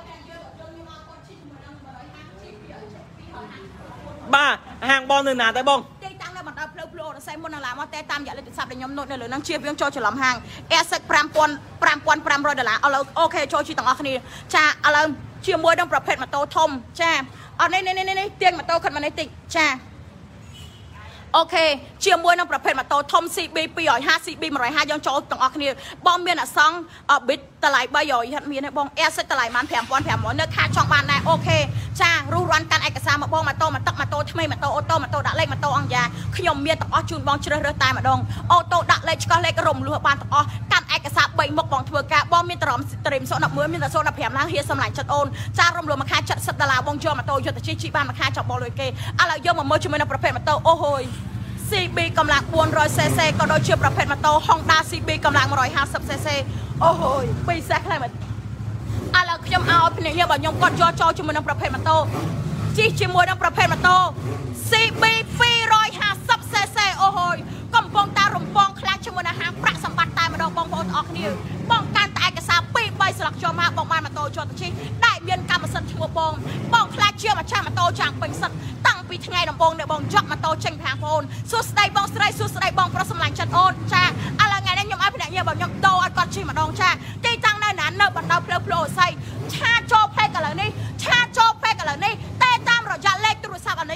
บ้าห่างบอลหนึ่งหนาได้บ้องตีตั้งได้บัดเอาเพลย์เพลย์ใส่มนลามาแต่ตามอย่าเลยติดสับเลยยมโน้ตเนี่ยเลยนั่งเชียร์เพียงโจฉลามห่างเอสเซ็กปรามปอนปรามปอนปรามรอยเดล่าเอาเลยโอเคโจชีต่างออกนี่จ้าเอาเลยเชียร์มวยต้องประเภทมาโตทมจ้าเอาในในในในเตียงมาโตขึ้นมาในติจ้าโอเคเชียร์มวยต้องประเภทมาโตทมซีบีปีหอยห้าซีบีมาร้อยห้ายังโจต่างออกนี่บอมเมียนอ่ะซังบิดตะไลใบหอยหัดเมียนบองเอสเซ็กตะไลมันแผงปอนแผงหมอนเนื้อขาช่องบานได้โอเคจ้ารู้รันการเอกสารมาบองมาโตมาตักมาโตทำไมมาโตโอโตมาโตดักเล็กมาโตอังยาขยมเมียต่อจูนบองเชื่อเรือตายมาดองโอโตดักเล็กก็เล็กรมรัวบานต่อการเอกสารใบมกบองทัวร์กะบองเมียตรอมเตรียมโซนับมือเมียตโซนับแผงล้างเฮียสมัยจัดโอนจ้ารมรัวมาฆ่าจัดสัตว์ลาบองโจมาโตยศชีชีบ้านมาฆ่าจับบอลเลยเกอะไรเยอะมาเมื่อช่วยในประเภทมาโตโอ้โหซีบีกำลังบวนรอยเซเซก็โดยเชื่อประเภทมาโตฮองดาซีบีกำลังรอยห้าสิบเซเซโอ้โหปีแซกอะไรมันอะไรขยมเอาเป็นอย่างเงี้ยแบบยมกอดจอจอช่วยในประเภทมาโตจีชิมวยในประเภทมาโตซีบีปีรอยห้าสิบเซเซโอ้โหกำปองตารมปองคลาช่วยในหางประสมบัติตายมาดองปองโพออกนิ้วป้องการตายกระซาปีใบสลักจอมาบอกมามาโตจอตชีได้เบียนกรรมสันชัวปองป้องคลาเชื่อมาชามาโตจางเป็นสัตตั้งปีทั้งไงดองปองเดบองจับมาโตเชิงทางโพนสุดสไตบองสไตสุดสไตบองประสมหลังจันโอนจ้าอะไรไงนั่นยมไอ้พี่เนี่ยแบบยมโตอัดกอดชีมาดองจ้าตีตั้งในนั้นเนบันดาเพลโผล่ใส่ชาโจเพกันเลยนี่ชาโจเพกันเลยนี่แต่ตามเราจะเล็กตุรุษาอันนี้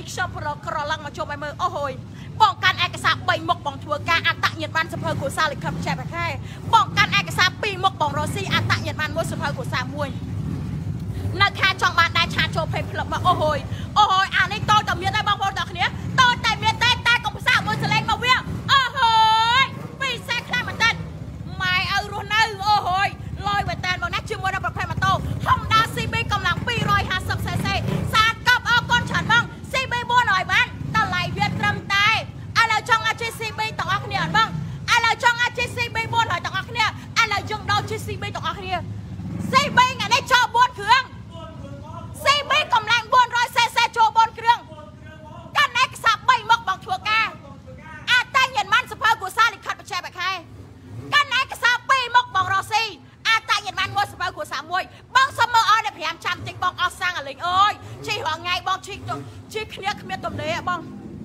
ខ្ញុំប្រឡក្រឡងមកជុំឲ្យមើលអូហយបងកាន់ឯកសារបីមុខបងធ្វើការអត្តញាតបានសភៅគូសាលិខិតចែកខែបងកាន់ឯកសារពីរមុខបងរស់ស៊ីអត្តញាតបានមួយសភៅគូសាមួយនៅខាចង់បានដែរឆាចូលភេទផ្លឹកមកអូហយអូហយអានេះតើតើមានដែរបងប្អូនទាំងគ្នាតើតែមានតែតែកុំផ្សាមួយសលេងមកវាអូហយពីសេះខ្លាំងមែនតើម៉ែឪរស់នៅអូហយលយមែនតើបងណាជាមួយនឹងប្រភេទម៉ូតូ Honda ស៊ី ប៊ី កម្លាំងពីររយហាសិបស៊ីសីសាកប់អរគុណច្រើនបង ស៊ី ប៊ី បួនរយបានតម្លៃវាត្រឹមតែឥឡូវចង់អាចជិះ ស៊ី ប៊ី ទាំងអស់គ្នាអត់បងឥឡូវចង់អាចជិះ ស៊ី ប៊ី បួនរយទាំងអស់គ្នាឥឡូវយើងដល់ជិះ ស៊ី ប៊ី ទាំងអស់គ្នា ស៊ី ប៊ី ថ្ងៃនេះចូលបួនគ្រឿង ស៊ី ប៊ី កម្លាំងបួនរយស៊ីសីចូលបួនគ្រឿងកាន់ឯកសារបីមុខបងធ្វើការអត្តញ្ញាណបានសភៅគូសាលិខិតបច្ចេកវិទ្យាកាន់ឯកសារពីរមុខបងរស់ស៊ីអត្តញ្ញាណបានមួយសភៅគូសាមួយបងសុំមើលអស់ដល់ប្រាំចាំតិចបងអស់សាំងអាលេងអើយជិះរាល់ថ្ងៃបងជិះជិះគ្នាគ្មានទំនេរបង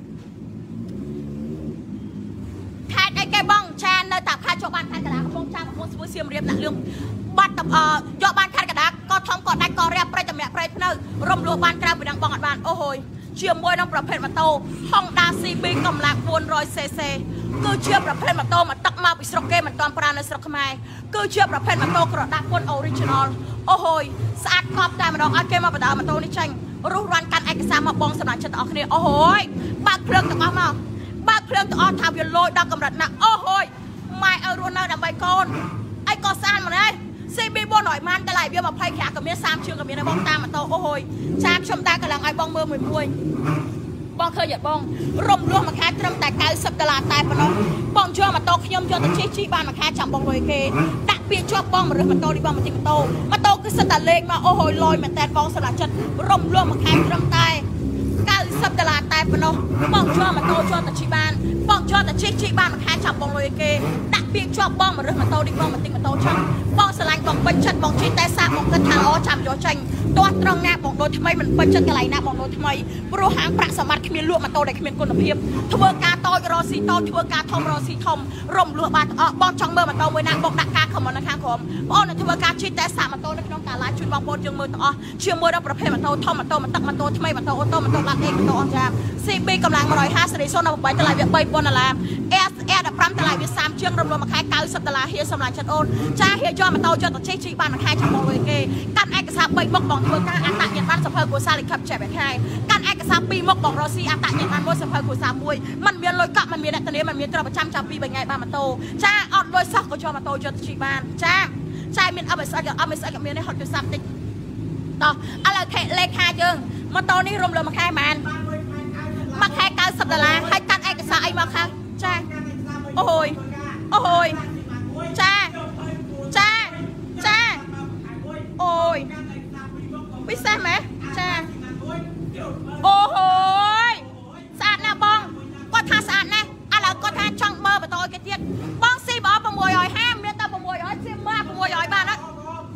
ខេត្តអីគេបងចាននៅតាមខេត្តចូលបានខេត្តកណ្ដាលកំពង់ចាមកំពង់ស្ពឺសៀមរាបដាក់លឿងបាត់អឺយកបានខេត្តកណ្ដាលក៏ធំក៏ដាច់ក៏រាបប្រៃតម្រាក់ប្រៃភ្នៅរំលោះបានក្រៅពីនឹងបងអត់បានអូហយជាមួយនឹងប្រភេទម៉ូតូ Honda ស៊ី ប៊ី កម្លាំងបួនរយស៊ីសីគឺជាប្រភេទម៉ូតូមកទឹកមកពីស្រុកគេមិនទាន់ប្រើនៅស្រុកខ្មែរគឺជាប្រភេទម៉ូតូក្រដាស់ពន្ធ original អូហយស្អាតកប់តែម្ដងឲ្យគេមកបដើម៉ូតូនេះចាញ់រុះរាន់កាន់ឯកសារមកបងសម្រាប់ចិត្តទាំងអស់គ្នាអូហយបើកភ្លើងទាំងអស់មកបើកភ្លើងទាំងអស់ថាវាលយដល់កម្រិតណាអូហយម៉ែឲ្យរស់នៅដើម្បីកូនអីក៏ស្អាតមកដែរ ស៊ី ប៊ី បួនរយម៉ានតែឡៃវាยี่สิบខាក៏មានសាមជើងក៏មានដែរបងតាមម៉ូតូអូហយចាខ្ញុំតែកន្លងឲ្យបងមើលមួយមួយបងឃើញអត់បងរំលោះមួយខែត្រឹមតែเก้าสิบដុល្លារតែប៉ុណ្ណោះបងយកម៉ូតូខ្ញុំយកទៅជិះជិះបានមួយខែចាំបងលុយគេដាក់ពាក្យជាប់បងមរើសម៉ូតូនេះបងមកទិញម៉ូតូម៉ូតូគឺសិតតែលេខមកអូហយលយមែនតែបងសម្រាប់ចិត្តរំលោះមួយខែត្រឹមតែเก้าสิบដុល្លារតែប៉ុណ្ណោះបងយកម៉ូតូយកទៅជិះបានបងយកទៅជិះជិះបានមួយខែចាំបងលុយគេដាក់ពាក្យជាប់បងមរើសម៉ូតូនេះបងមកទិញម៉ូតូចាំបងស្រឡាញ់បងពេញចិត្តបងជិះតែសាបងគិតថាល្អចាំយកចេញទាស់ត្រង់ណាបងដូចថ្មីមិនពេញចិត្តកន្លែងណាបងដូចថ្មីព្រោះហាងប្រាក់សម្បត្តិគ្មានលក់ម៉ូតូដែលគ្មានគុណភាពធ្វើការតូចរស៊ីតូចធ្វើការធំរស៊ីធំរំលោះបានអស់បងចង់មើលម៉ូតូមួយណាបងដាក់ការខមនៅខាងក្រោមបងនៅធ្វើការជិះតែសាម៉ូតូនៅក្នុងការឡាយជួយបងប្អូនយើងមើលទាំងអស់ជាមួយដល់ប្រភេទម៉ូតូធំម៉ូតូមកទឹកម៉ូតូថ្មីម៉ូតូអូតូម៉ូតូឡាត់អេម៉ូតូអត់ចា ស៊ី ប៊ី កម្លាំងmột trăm hai mươiសេរីศูนย์támតម្លៃវាបីពាន់ដុល្លារ S R ដប់ប្រាំតម្លៃវាសាមជើងរំលោះមួយខែเก้าสิบដុល្លារហៀសម្រាប់ចិត្តអូនចាហៀយកម៉ូតូយកទៅជិះជិះបានមួយខែចាំបងលុយគេកាន់ឯកសារបីមុខបងធ្វើការអត្តញ្ញាណបានសភៅគូសាលិខិតចែកខែកាន់ឯកសារពីរមុខបងរស់ស៊ីអត្តញ្ញាណបានមួយសភៅគូសាមួយมันមានលុយកក់มันមានអ្នកធានាมันមានទ្រព្យប្រចាំចាំពីរបីថ្ងៃបានម៉ូតូចាអត់លុយសោះក៏យកម៉ូតូយកទៅជិះបានចាចាមានអបិសអត់អបិសអត់មាននេះហត់ទូរស័ព្ទតិចតោះឥឡូវខេលេខាយើងម៉ូតូនេះរំលោះមួយខែបានមួយខែเก้าสิบដុល្លារហើយកាត់ឯកសារអីមកខាងចាអូយអូយចាចាចាអូយពិសេសមែនចាអូយស្អាតណាស់បងគាត់ថាស្អាតណាស់ឥឡូវគាត់ថាចង់មើលបន្តគេទៀតបងស៊ីបង650មានតែ600ស៊ីមក600បានអត់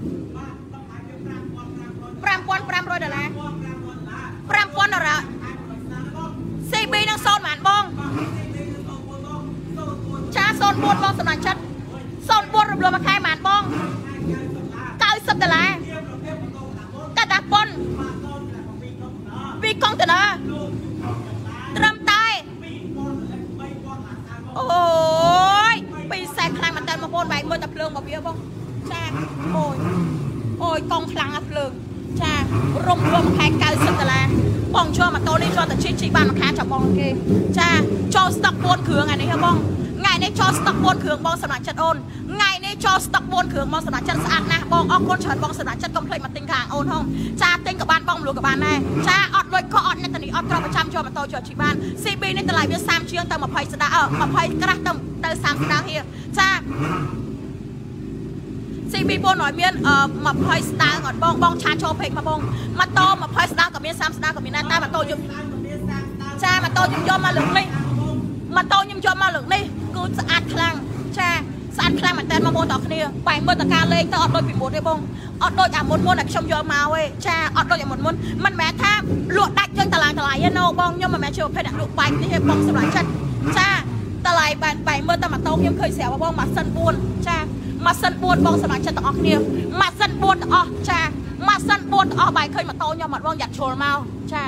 ប្រាំពាន់ប្រាំរយដុល្លារប្រាំពាន់ដុល្លារซี บ៊ី នឹងសូនបានបងចាសូនបួនបងសម្រាប់ចិត្តសូនបួនរំលោះមួយខែបានបងเก้าสิบដុល្លារកាត់ដាក់ប៉ុនពីកុងតឺន័រត្រឹមតែអូយពីខ្សែខ្លាំងមែនតើបងប្អូនបែកមើលតែភ្លើងរបស់វាបងចាអូយអូយកង់ខ្លាំងអាភ្លើងចារំលោះមួយខែเก้าสิบដុល្លារបងចូលម៉ូតូនេះចូលតែជិះជិះបានមួយខែចាំបងគេចាចូលស្តុកបួនគ្រឿងថ្ងៃនេះហ៎បងថ្ងៃនេះចូលស្តុកបួនគ្រឿងបងសម្រាប់ចិត្តអូនថ្ងៃនេះចូលស្តុកបួនគ្រឿងបងសម្រាប់ចិត្តស្អាតណាស់បងអរគុណច្រើនបងសម្រាប់ចិត្តកុំភ្លេចមកទិញខាងអូនហងចាទិញក៏បានបងមលូក៏បានដែរចាអត់លុយក៏អត់អ្នកតានេះអត់ត្រូវប្រចាំចូលម៉ូតូចូលជិះបាន ซี ប៊ី នេះតម្លៃវាសាមជាងទៅยี่สิบស្ដាអឺยี่สิบក្រាស់ទៅទៅសាមស្ដាហៀចា ซี ប៊ី បួនរយមានអឺยี่สิบស្ដាអត់បងបងឆាចូលពេកមកបងម៉ូតូยี่สิบស្ដាក៏មានសាមស្ដាក៏មានដែរតែម៉ូតូយើងចាម៉ូតូខ្ញុំយកមកលើកនេះម៉ូតូខ្ញុំយកមកលើកនេះគឺស្អាតខ្លាំងចាស្អាតខ្លាំងមែនតើបងប្អូនទាំងគ្នាបែរមើលតការលេងទៅអត់ដូចពីមុនទេបងអត់ដូចអាមុនមុនដែលខ្ញុំយកមកទេចាអត់ដូចអាមុនមុនមិនមែនថាលក់ដាច់យើងតឡាងតឡាយទេណូបងខ្ញុំមិនមែនជឿភេទអ្នកលក់បែកនេះទេបងសម្រាប់ចិត្តចាតឡាយបែរបែរមើលទៅម៉ូតូខ្ញុំឃើញស្រាប់បងម៉ាស៊ីនបួនចាម៉ាស៊ីនបួនបងសម្រាប់ចិត្តទាំងអស់គ្នាម៉ាស៊ីនបួនទាំងអស់ចាម៉ាស៊ីនបួនទាំងអស់បែរឃើញម៉ូតូខ្ញុំអត់បងយ៉ាត់ជ្រុលមកចា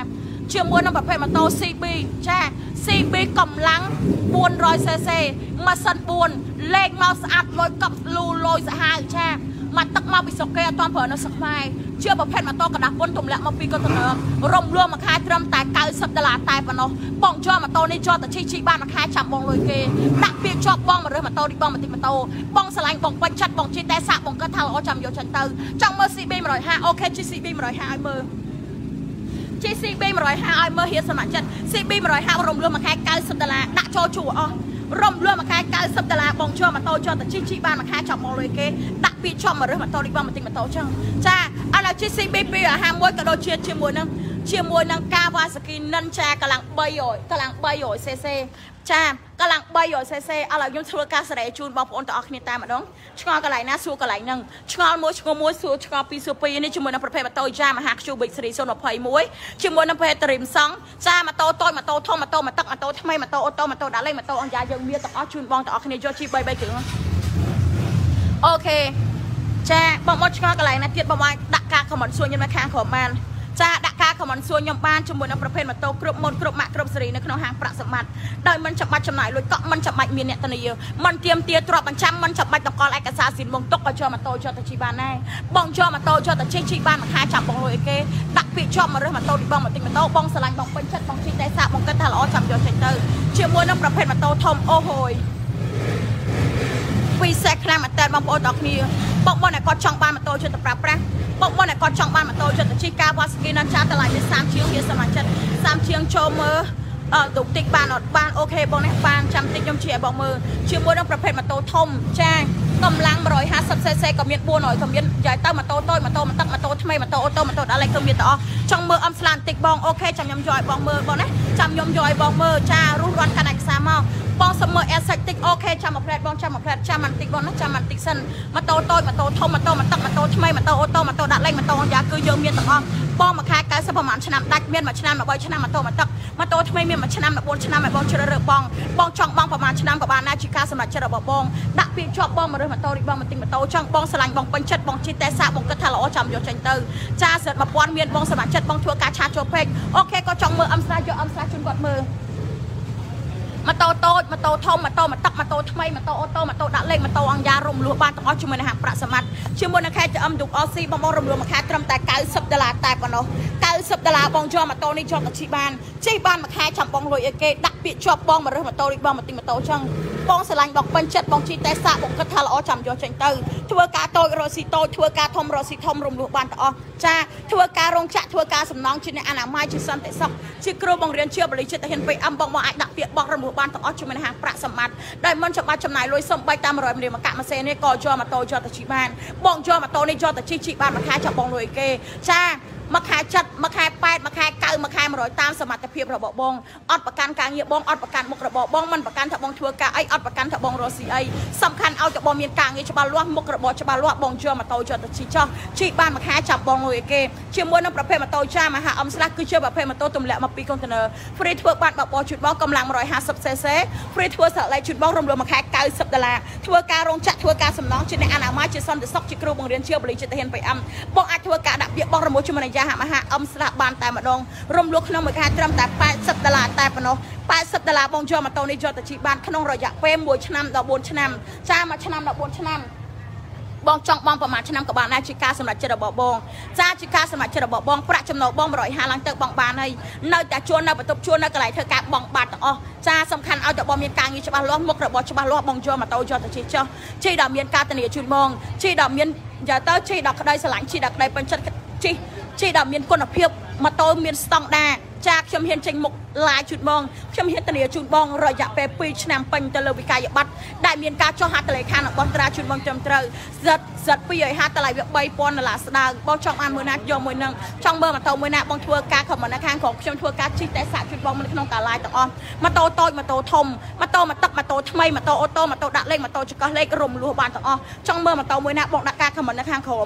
ជាមួយនឹងប្រភេទម៉ូតូ ซี บี ចា ซี บี កម្លាំងបួនរយ ซี ซี ម៉ាស៊ីនបួនលេខមកស្អាតលុយកប់លូលុយសាហាវចាមកទឹកមកពីស្រុកគេអត់ទាន់ប្រើនៅស្រុកខ្មែរជាប្រភេទម៉ូតូកណ្ដាស់ពុនទម្លាក់មកពីកូនតឺន័ររំលោះមួយខែត្រឹមតែ九សិបដុល្លារតែប៉ុណ្ណោះបងជាប់ម៉ូតូនេះជាប់តែជីជីបានមួយខែចាំបងលុយគេដាក់ពាក្យជាប់បងមករើសម៉ូតូនេះបងបន្តិចម៉ូតូបងឆ្លាញ់បងពេញចិត្តបងជិះតែសាក់បងគាត់ថាល្អចាំយកចាញ់ទៅចង់មើល ซี บี một không haiអូខេជិះ ซี บี một không haiឲ្យមើលជិះ ซี บี một không haiឲ្យមើលហៀសមាជិក ซี บี một không haiរំលោះមួយខែ九សិបដុល្លារដាក់ចូលជួអស់រំលោះមួយខែ九សិបដុល្លារបងជាប់ម៉ូតូជាប់តែជីជីបានមួយខែចាំបងលុយគេដាក់ពាក្យជាប់មករើសម៉ូតូនេះបងបន្តិចម៉ូតូចឹងចាឥឡូវជិះ ซี บี ពីរห้าមួយក៏ដូចជាជាមួយនឹងជាមួយនឹងកាវ៉ាសាគីនិនចាកម្លាំងបីរយកម្លាំងបីរយ ซี ซี ចាកម្លាំងបីរយ ซี ซี ឥឡូវខ្ញុំធ្វើការសេរីជូនបងប្អូនទាំងអស់គ្នាតែម្ដងឆ្ងល់កន្លែងណាសួរកន្លែងហ្នឹងឆ្ងល់មួយឆ្ងល់មួយសួរឆ្ងល់ពីរសួរពីរនេះជាមួយនឹងប្រភេទម៉ូតូយ៉ាមហា Q Big Series ศูนย์ ยี่สิบเอ็ดជាមួយនឹងប្រភេទ Dream Song ចាម៉ូតូតូចម៉ូតូធំម៉ូតូមកទឹកម៉ូតូថ្មីម៉ូតូអូតូម៉ូតូដាក់លេខម៉ូតូអង្គការយើងមានទាំងអស់ជូនបងទាំងអស់គ្នាយកជីបីបីគ្រឿងអូខេចាបងមកឆ្ងល់កន្លែងណាទៀតបងមកដាក់ការ comment សួរខ្ញុំនៅខាងក្រោមបានចាដាក់ការ comment សួរខ្ញុំបានជាមួយនឹងប្រភេទម៉ូតូគ្រប់ម៉ូតគ្រប់ម៉ាក់គ្រប់ស៊េរីនៅក្នុងហាងប្រាក់សម្បត្តិដោយមិនចាំបាច់ចំណាយលុយកក់មិនចាំបាច់មានអ្នកធានាមិនទៀមទាទ្របបញ្ចាំមិនចាំបាច់តកល់ឯកសារស៊ីនបងទុកក៏ជាម៉ូតូចតទៅជីបានដែរបងជាម៉ូតូចតទៅជីជីបានមួយខែចាំបងលុយអីគេដាក់ពាក្យជាប់មករើសម៉ូតូនេះបងបន្តិចម៉ូតូបងឆ្លាញ់បងពេញចិត្តបងជីតែសាកបងគិតថាល្អចាំយកចេញទៅជាមួយនឹងប្រភេទម៉ូតូធំអូហូយពីសេះខ្លាំងមែនតើបងប្អូនទាំងគ្នាបងប្អូនដែលគាត់ចង់បានម៉ូតូជិះទៅប្រើប្រាស់បងប្អូនដែលគាត់ចង់បានម៉ូតូជិះទៅជិះការវ៉ាស្គីណាចាតម្លៃវាសាមជាងវាសមាជិកសាមជាងចូលមើលអឺទុកតិចបានអត់បានអូខេបងនេះបានចាំតិចខ្ញុំជួយឲ្យបងមើលជាមួយនឹងប្រភេទម៉ូតូធំចាកម្លាំងmột trăm hai mươi ซี ซี ក៏មានbốnរយក៏មាននិយាយទៅម៉ូតូតូចម៉ូតូមកទឹកម៉ូតូថ្មីម៉ូតូអូតូម៉ូតូដាក់លេខក៏មានទាំងអស់ចង់មើលអំស្លានតិចបងអូខេចាំខ្ញុំយកឲ្យបងមើលបងណាចាំខ្ញុំយកឲ្យបងមើលចារុះរាន់កាន់ឯកសារមកបងសុំមើលអេសសាច់តិចអូខេចាំមួយផ្លែតបងចាំមួយផ្លែតចាំបន្តិចបងណាចាំបន្តិចសិនម៉ូតូតូចម៉ូតូធំម៉ូតូមកទឹកម៉ូតូថ្មីម៉ូតូអូតូម៉ូតូដាក់លេខម៉ូតូយ៉ាគឺយើងមានទាំងអស់បងមួយខែ九十ប្រហែលឆ្នាំដាច់មានមួយឆ្នាំមួយឆ្នាំម៉ូតូមកទឹកម៉ូតូថ្មីមានមួយឆ្នាំbốnឆ្នាំឲ្យបងជ្រើសរើសបងបងចង់បងប្រហែលឆ្នាំក៏បានដែរជាការសម្រេចចិត្តរបស់បងដាក់ពាក្យជាប់បងមករើសម៉ូតូនេះបងមកទិញម៉ូតូចង់បងឆ្លាញ់បងពេញចិត្តបងជិះតែសាកបងគិតថាល្អចាំយកចេញទៅចាសិតmộtពាន់មានបងសម្រេចចិត្តបងធ្វើការឆាចូលពេកអូខេក៏ចង់មើលអំស្រាយកអំស្រាជូនគាត់មើលម៉ូតូតូចម៉ូតូធំម៉ូតូមកទឹកម៉ូតូថ្មីម៉ូតូអូតូម៉ូតូដាក់លេខម៉ូតូអង្គការរំលោះបានទាំងអស់ជាមួយនឹងហាងប្រាក់សម្បត្តិជាមួយនឹងខែចអឹមឌុកអស៊ីបងបងរំលោះមួយខែត្រឹមតែ九十ដុល្លារតែប៉ុណ្ណោះ九十ដុល្លារបងយកម៉ូតូនេះជាប់ទៅជិះបានជិះបានមួយខែចាំបងលុយអីគេដាក់ពាក្យជាប់បងមករើសម៉ូតូនេះបងមកទិញម៉ូតូចឹងបងស្រឡាញ់បងពេញចិត្តបងជិះតែសាកបងគិតថាល្អចាំយកចេញទៅធ្វើការតូចរកស៊ីតូចធ្វើការធំរកស៊ីធំរំលោះបានទាំងអស់ចាធ្វើការរោងចក្រធ្វើការសំណងជាអ្នកអនាម័យជាសន្តិសុខជាគ្រូបង្រៀនជាបរិយាកាសហ៊ានពេកអំបងបងអាចដាក់ពាក្យបោះរំលោះបានទាំងអស់ជាមួយនឹងហាងប្រាក់សម្បត្តិដែលមិនចាំបាច់ចំណាយលុយសំបីតាមmột trămរៀលមកកាក់ម៉ាស៊ីននេះក៏យកម៉ូតូយកទៅជិះបានបងយកម៉ូតូនេះយកទៅជិះជិះបានមួយខែចាប់បងលុយគេចាមួយខែចិត្តមួយខែแปดមួយខែ九មួយខែmột trămតាមសមត្ថភាពរបស់បងអត់ប្រកាន់ការងារបងអត់ប្រកាន់មុខរបរបងមិនប្រកាន់ថាបងធ្វើការអីអត់ប្រកាន់ថាបងរស់ស៊ីអីសំខាន់ឲ្យតែបងមានការងារច្បាស់លាស់មុខរបរច្បាស់លាស់បងយកម៉ូតូយកទៅជិះចោះជិះបានមួយខែចាប់បងលុយគេជាមួយនឹងប្រភេទម៉ូតូចាមហាអំស្លាស់គឺជាប្រភេទម៉ូតូទម្លាក់មកពីកុងតឺន័រ free ធ្វើបានបបោជូតបងកម្លាំងmột trăm hai mươi ซี ซี free ធ្វើសាក់លេខជូតបងរំលោះមួយខែ九十ដុល្លារធ្វើការរោងចក្រធ្វើការសំណងជាអ្នកអនាម័យជាសន្តិសុខជាគ្រូបង្រៀនជាបរិយាកាសហ៊ានពេកអំបងអាចធ្វើការដាក់ពាក្យបងរំលោះជាមួយនឹងយាមហាអំស្លាស់បានតែម្ដងរំលោះក្នុងមួយខែត្រឹមតែแปดสิบដុល្លារតែប៉ុណ្ណោះแปดสิบដុល្លារបងយកម៉ូតូនេះយកទៅជិះបានក្នុងរយៈពេលមួយឆ្នាំដល់bốnឆ្នាំចាមួយឆ្នាំដល់bốnឆ្នាំបងចង់បងប្រហែលឆ្នាំក៏បានដែរជាការសម្រេចចិត្តរបស់បងចាជាការសម្រេចចិត្តរបស់បងប្រាក់ចំណូលបងmột trăm hai mươiឡើងទៅបងបានហើយនៅតែជួននៅបន្ទប់ជួននៅកន្លែងធ្វើការបងបាត់ទាំងអស់ចាសំខាន់ឲ្យតែបងមានការងារច្បាស់លាស់មុខរបរច្បាស់លាស់បងយកម៉ូតូយកទៅជិះចុះជិះដល់មានការធានាជូនបងជិះដល់មានយកទៅជិះដល់ក្តីស្រឡាញ់ជិះដល់ក្តីពេញចិត្តជិះជិះដល់មានគុណភាពម៉ូតូមានស្តង់ដារចាខ្ញុំហ៊ានចេញមុខឡាយជូនបងខ្ញុំហ៊ានធានាជូនបងរយៈពេលពីរឆ្នាំពេញទៅលើវិក័យប័ត្រដែលមានការចុះហត្ថលេខារបស់ត្រាជូនបងត្រឹមត្រូវសិតសិតពីរឲ្យហាត់តម្លៃវាបីពាន់ដុល្លារស្ដើងបងចង់បានមួយណាយកមួយនឹងចង់មើលម៉ូតូមួយណាបងធ្វើការខមមិនខាងក្រុមខ្ញុំធ្វើការជិះតែសាកជូនបងនៅក្នុងការឡាយទាំងអស់ម៉ូតូតូចម៉ូតូធំម៉ូតូមកទឹកម៉ូតូថ្មីម៉ូតូអូតូម៉ូតូដាក់លេខម៉ូតូចកោះលេខរំលោះបានទាំងអស់ចង់មើលម៉ូតូមួយណាបងដាក់ការខមមិនខាងក្រុម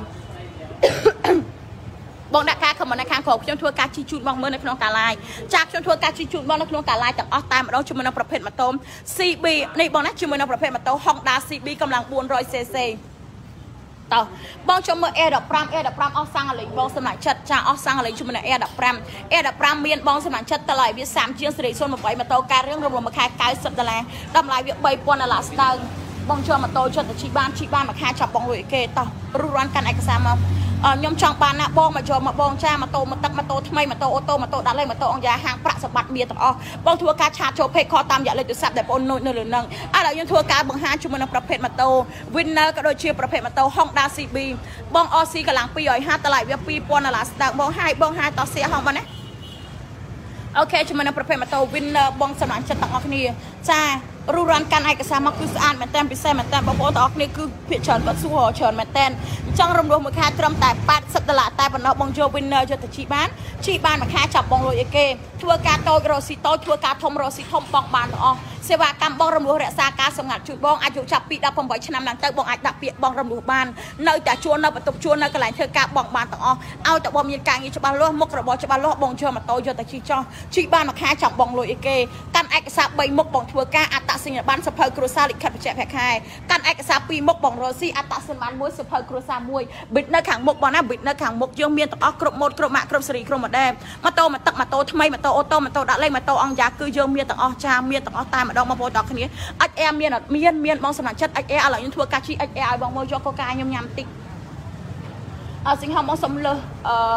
បងដាក់ការខមមិនខាងក្រុមខ្ញុំធ្វើការជិះជូនបងមើលនៅក្នុងការឡាយចាខ្ញុំធ្វើការជិះជូនបងនៅក្នុងការឡាយទាំងអស់តែម្ដងជាមួយនឹងប្រភេទម៉ូតូ ซี บี នេះបងណាជាមួយនឹងប្រភេទម៉ូតូ Honda ซี บี កម្លាំងbốn trăm ซี ซีតោះបងចូលមើល Air ដប់ប្រាំ Air ដប់ប្រាំអស់សាំងលេងបងសម្រាប់ចិត្តចាអស់សាំងលេងជាមួយនឹង Air ដប់ប្រាំ Air ដប់ប្រាំមានបងសម្រាប់ចិត្តតម្លៃវាសាមជាងសេរីសុនeightyម៉ូតូការរៀងរំលំមួយខែninetyដុល្លារតម្លៃវាthree thousandដុល្លារស្ដើងបងចូលម៉ូតូចិត្តទៅជីបានជីបានមួយខែចាប់បងលុយគេតោះរុះរាន់កាន់ឯកសារមកខ្ញុំចង់បានណាបងមកយកមកបងចាម៉ូតូមកទឹកម៉ូតូថ្មីម៉ូតូអូតូម៉ូតូដាក់លេខម៉ូតូអង្គការហាងប្រាក់សម្បត្តិមានទាំងអស់បងធ្វើការឆាតចូល page ខតាមរយៈលេខទូរស័ព្ទដែលបងណូតនៅលើនឹងឥឡូវយើងធ្វើការបង្ហាញជាមួយនឹងប្រភេទម៉ូតូ Winner ក៏ដូចជាប្រភេទម៉ូតូ Honda ซี บี បង Rc កម្លាំងtwo fiftyតម្លៃវាtwo thousandដុល្លារស្ដើងបងហើយបងហើយតោះសៀហងបងណាអូខេជាមួយនឹងប្រភេទម៉ូតូ Winner បងសម្រាប់ចិត្តទាំងអស់គ្នាចារុះរាន់កាន់ឯកសារមកគឺស្អាតមែនតើពិសេសមែនតើបងប្អូនទាំងអស់គ្នាគឺភាគច្រើនគាត់សួរច្រើនមែនតើអញ្ចឹងរំលោះមួយខែត្រឹមតែeightyដុល្លារតែប៉ុណ្ណោះបងយក Winner យកទៅជីបានជីបានមួយខែចាប់បងលុយអីគេធ្វើការតូចរកស៊ីតូចធ្វើការធំរកស៊ីធំបងបានទាំងអស់សេវាកម្មបងរំលោះរក្សាការសម្ងាត់ជួយបងអាចយកចាប់ពីeighteenឆ្នាំឡើងទៅបងអាចដាក់ពាក្យបងរំលោះបាននៅតែជួននៅបន្ទប់ជួននៅកន្លែងធ្វើការបងបានទាំងអស់ឲ្យតែបងមានការងារច្បាស់លាស់មុខរបរច្បាស់លាស់បងយកម៉ូតូយកទៅជីចោះជីបានមួយខែចាប់បងលុយអីគេកាន់ឯកសារthreeមុខបងធ្វើការអត្តសញ្ញាណប័ណ្ណសភៅគ្រួសារលិខិតបញ្ជាក់ប្រាក់ខែកាន់ឯកសារtwoមុខបងរកស៊ីអត្តសញ្ញាណប័ណ្ណមួយសភៅគ្រួសារមួយប៊ិតនៅខាងមុខបងណាប៊ិតនៅខាងមុខយើងមានទាំងអស់គ្រប់ម៉ូតគ្រប់ម៉ាក់គ្រប់ស៊េរីគ្រប់ម៉ូដែលម៉ូតូមកទឹកម៉ូតូថ្មីម៉ូតូអូតូម៉ូតូដាក់លេខម៉ូតូអង្គយ៉ាគឺយើងមានទាំងអស់ចាមានទាំងអស់តែម្ដងបងប្អូនទាំងគ្នា เอ็กซ์ แอร์ មានអត់មានមានបងសម្រាប់ចិត្ត เอ็กซ์ แอร์ ឥឡូវខ្ញុំធ្វើការជី เอ็กซ์ แอร์ ឲ្យបងមើលយកកូកាខ្ញុំញ៉ាំតិចអត់សិងហមបងសុំលើសអឺ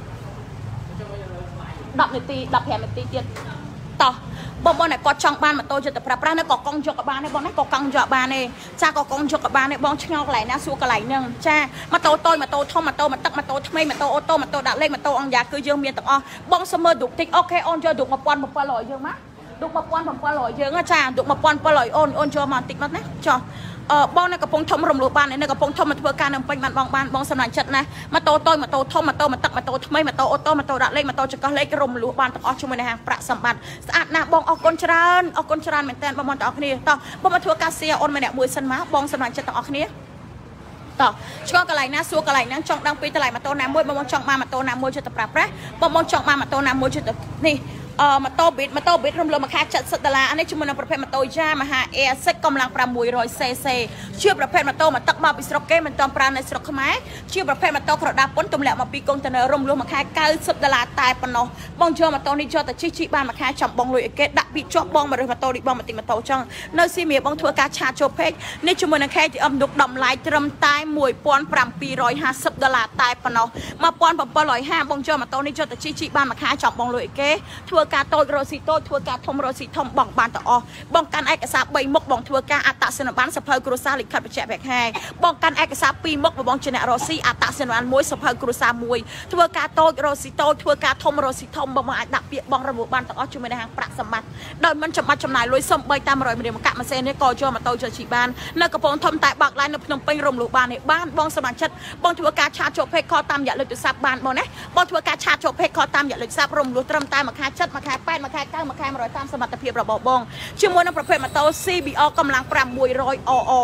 tenនាទីfifteenនាទីទៀតតោះបងបងតែគាត់ចង់បានម៉ូតូយកទៅប្រើប្រាស់នៅកកុងយកក៏បានដែរបងណាកកុងយកបានទេចាកកុងយកក៏បានដែរបងឆ្ងល់កន្លែងណាសួរកន្លែងហ្នឹងចាម៉ូតូតូចម៉ូតូធំម៉ូតូមកទឹកម៉ូតូថ្មីម៉ូតូអូតូម៉ូតូដាក់លេខម៉ូតូអង្គយ៉ាគឺយើងមានទាំងអស់បងសុំមើលឌុកតិចអូខេអូនយកឌុកone thousand seven hundredយើងមកឌុកone thousand seven hundredយើងចាឌុកone thousand seven hundredអូនអូនយកមកបន្តិចមកណាចុះអឺបងនៅកំពង់ធំរំលោះបាននៅកំពង់ធំមកធ្វើការនៅពេញបានបងបានបងសម្រាប់ចិត្តណាម៉ូតូតូចម៉ូតូធំម៉ូតូមកទឹកម៉ូតូថ្មីម៉ូតូអូតូម៉ូតូដាក់លេខម៉ូតូចង្កោះលេខរំលោះបានទាំងអស់ជាមួយនៅហាងប្រាក់សម្បត្តិស្អាតណាស់បងអរគុណច្រើនអរគុណច្រើនមែនតើបងប្អូនទាំងអស់គ្នាតោះបងមកធ្វើការសៀអូនម្នាក់មួយសិនមកបងសម្រាប់ចិត្តទាំងអស់គ្នាតោះឆ្កល់កន្លែងណាសួរកន្លែងហ្នឹងចង់ដឹងពីតម្លៃម៉ូតូណាមួយបងបងចង់បានម៉ូតូណាមួយចិត្តទៅប្រើប្រាស់បងបងចង់បានម៉ូតូណាមួយចិត្តទៅនេះអឺម៉ូតូប៊ីតម៉ូតូប៊ីតរំលោះមួយខែseventyដុល្លារអានេះជាមួយនឹងប្រភេទម៉ូតូយ៉ាមហា Air six កម្លាំងsix hundredซีซี ជាប្រភេទម៉ូតូមកទឹកមកពីស្រុកគេមិនទាន់ប្រើនៅស្រុកខ្មែរជាប្រភេទម៉ូតូក្រដាសពុនទម្លាក់មកពីកុងតឺន័ររំលោះមួយខែninetyដុល្លារតែប៉ុណ្ណោះបងយកម៉ូតូនេះយកទៅជិះជីបានមួយខែចាំបងលុយឲ្យគេដាក់ពីជាប់បងមករើសម៉ូតូនេះបងមកទីម៉ូតូចឹងនៅស៊ីមៀបងធ្វើការឆាតចូលពេកនេះជាមួយនឹង K T M នុកតម្លៃត្រឹមតែone thousand seven hundred fiftyដុល្លារតែប៉ុណ្ណោះone thousand seven hundred fiftyបងយកម៉ូតូនេះយកទៅជិះជីបានមួយខែចាំបងលុយឲ្យគេធ្វើការតូចរកស៊ីតូចធ្វើការធំរកស៊ីធំបងបានទាំងអស់បងកាន់ឯកសារthreeមុខបងធ្វើការអត្តសញ្ញាណប័ណ្ណសភៅគ្រួសារលិខិតបញ្ជាក់ប្រាក់ខែបងកាន់ឯកសារtwoមុខបងជាអ្នករកស៊ីអត្តសញ្ញាណប័ណ្ណមួយសភៅគ្រួសារមួយធ្វើការតូចរកស៊ីតូចធ្វើការធំរកស៊ីធំបងអាចដាក់ពាក្យបងរំលោះបានទាំងអស់ជាមួយនឹងហាងប្រាក់សម្បត្តិដោយមិនចាំបាច់ចំណាយលុយសំបីតាមone hundredរៀលមកកាក់ម៉ាស៊ីននេះក៏យកម៉ូតូចូលជីបាននៅកំពង់ធំតែបើកឡាននៅភ្នំពេញរំលោះបាននេះបានបងសមាជិកបងធ្វើការឆាតចូល page ខតាមរយៈលេខទូរស័ព្ទបានបងណាបងធ្វើការឆាតចូល page ខតាមរយៈលេខទូរស័ព្ទរំលោះត្រឹមតែមួយខែsevenមួយខែeightមួយខែnineមួយខែone hundredតាមសមត្ថភាពរបស់បងជាមួយនឹងប្រភេទម៉ូតូ C B R កម្លាំងsix hundred អ អ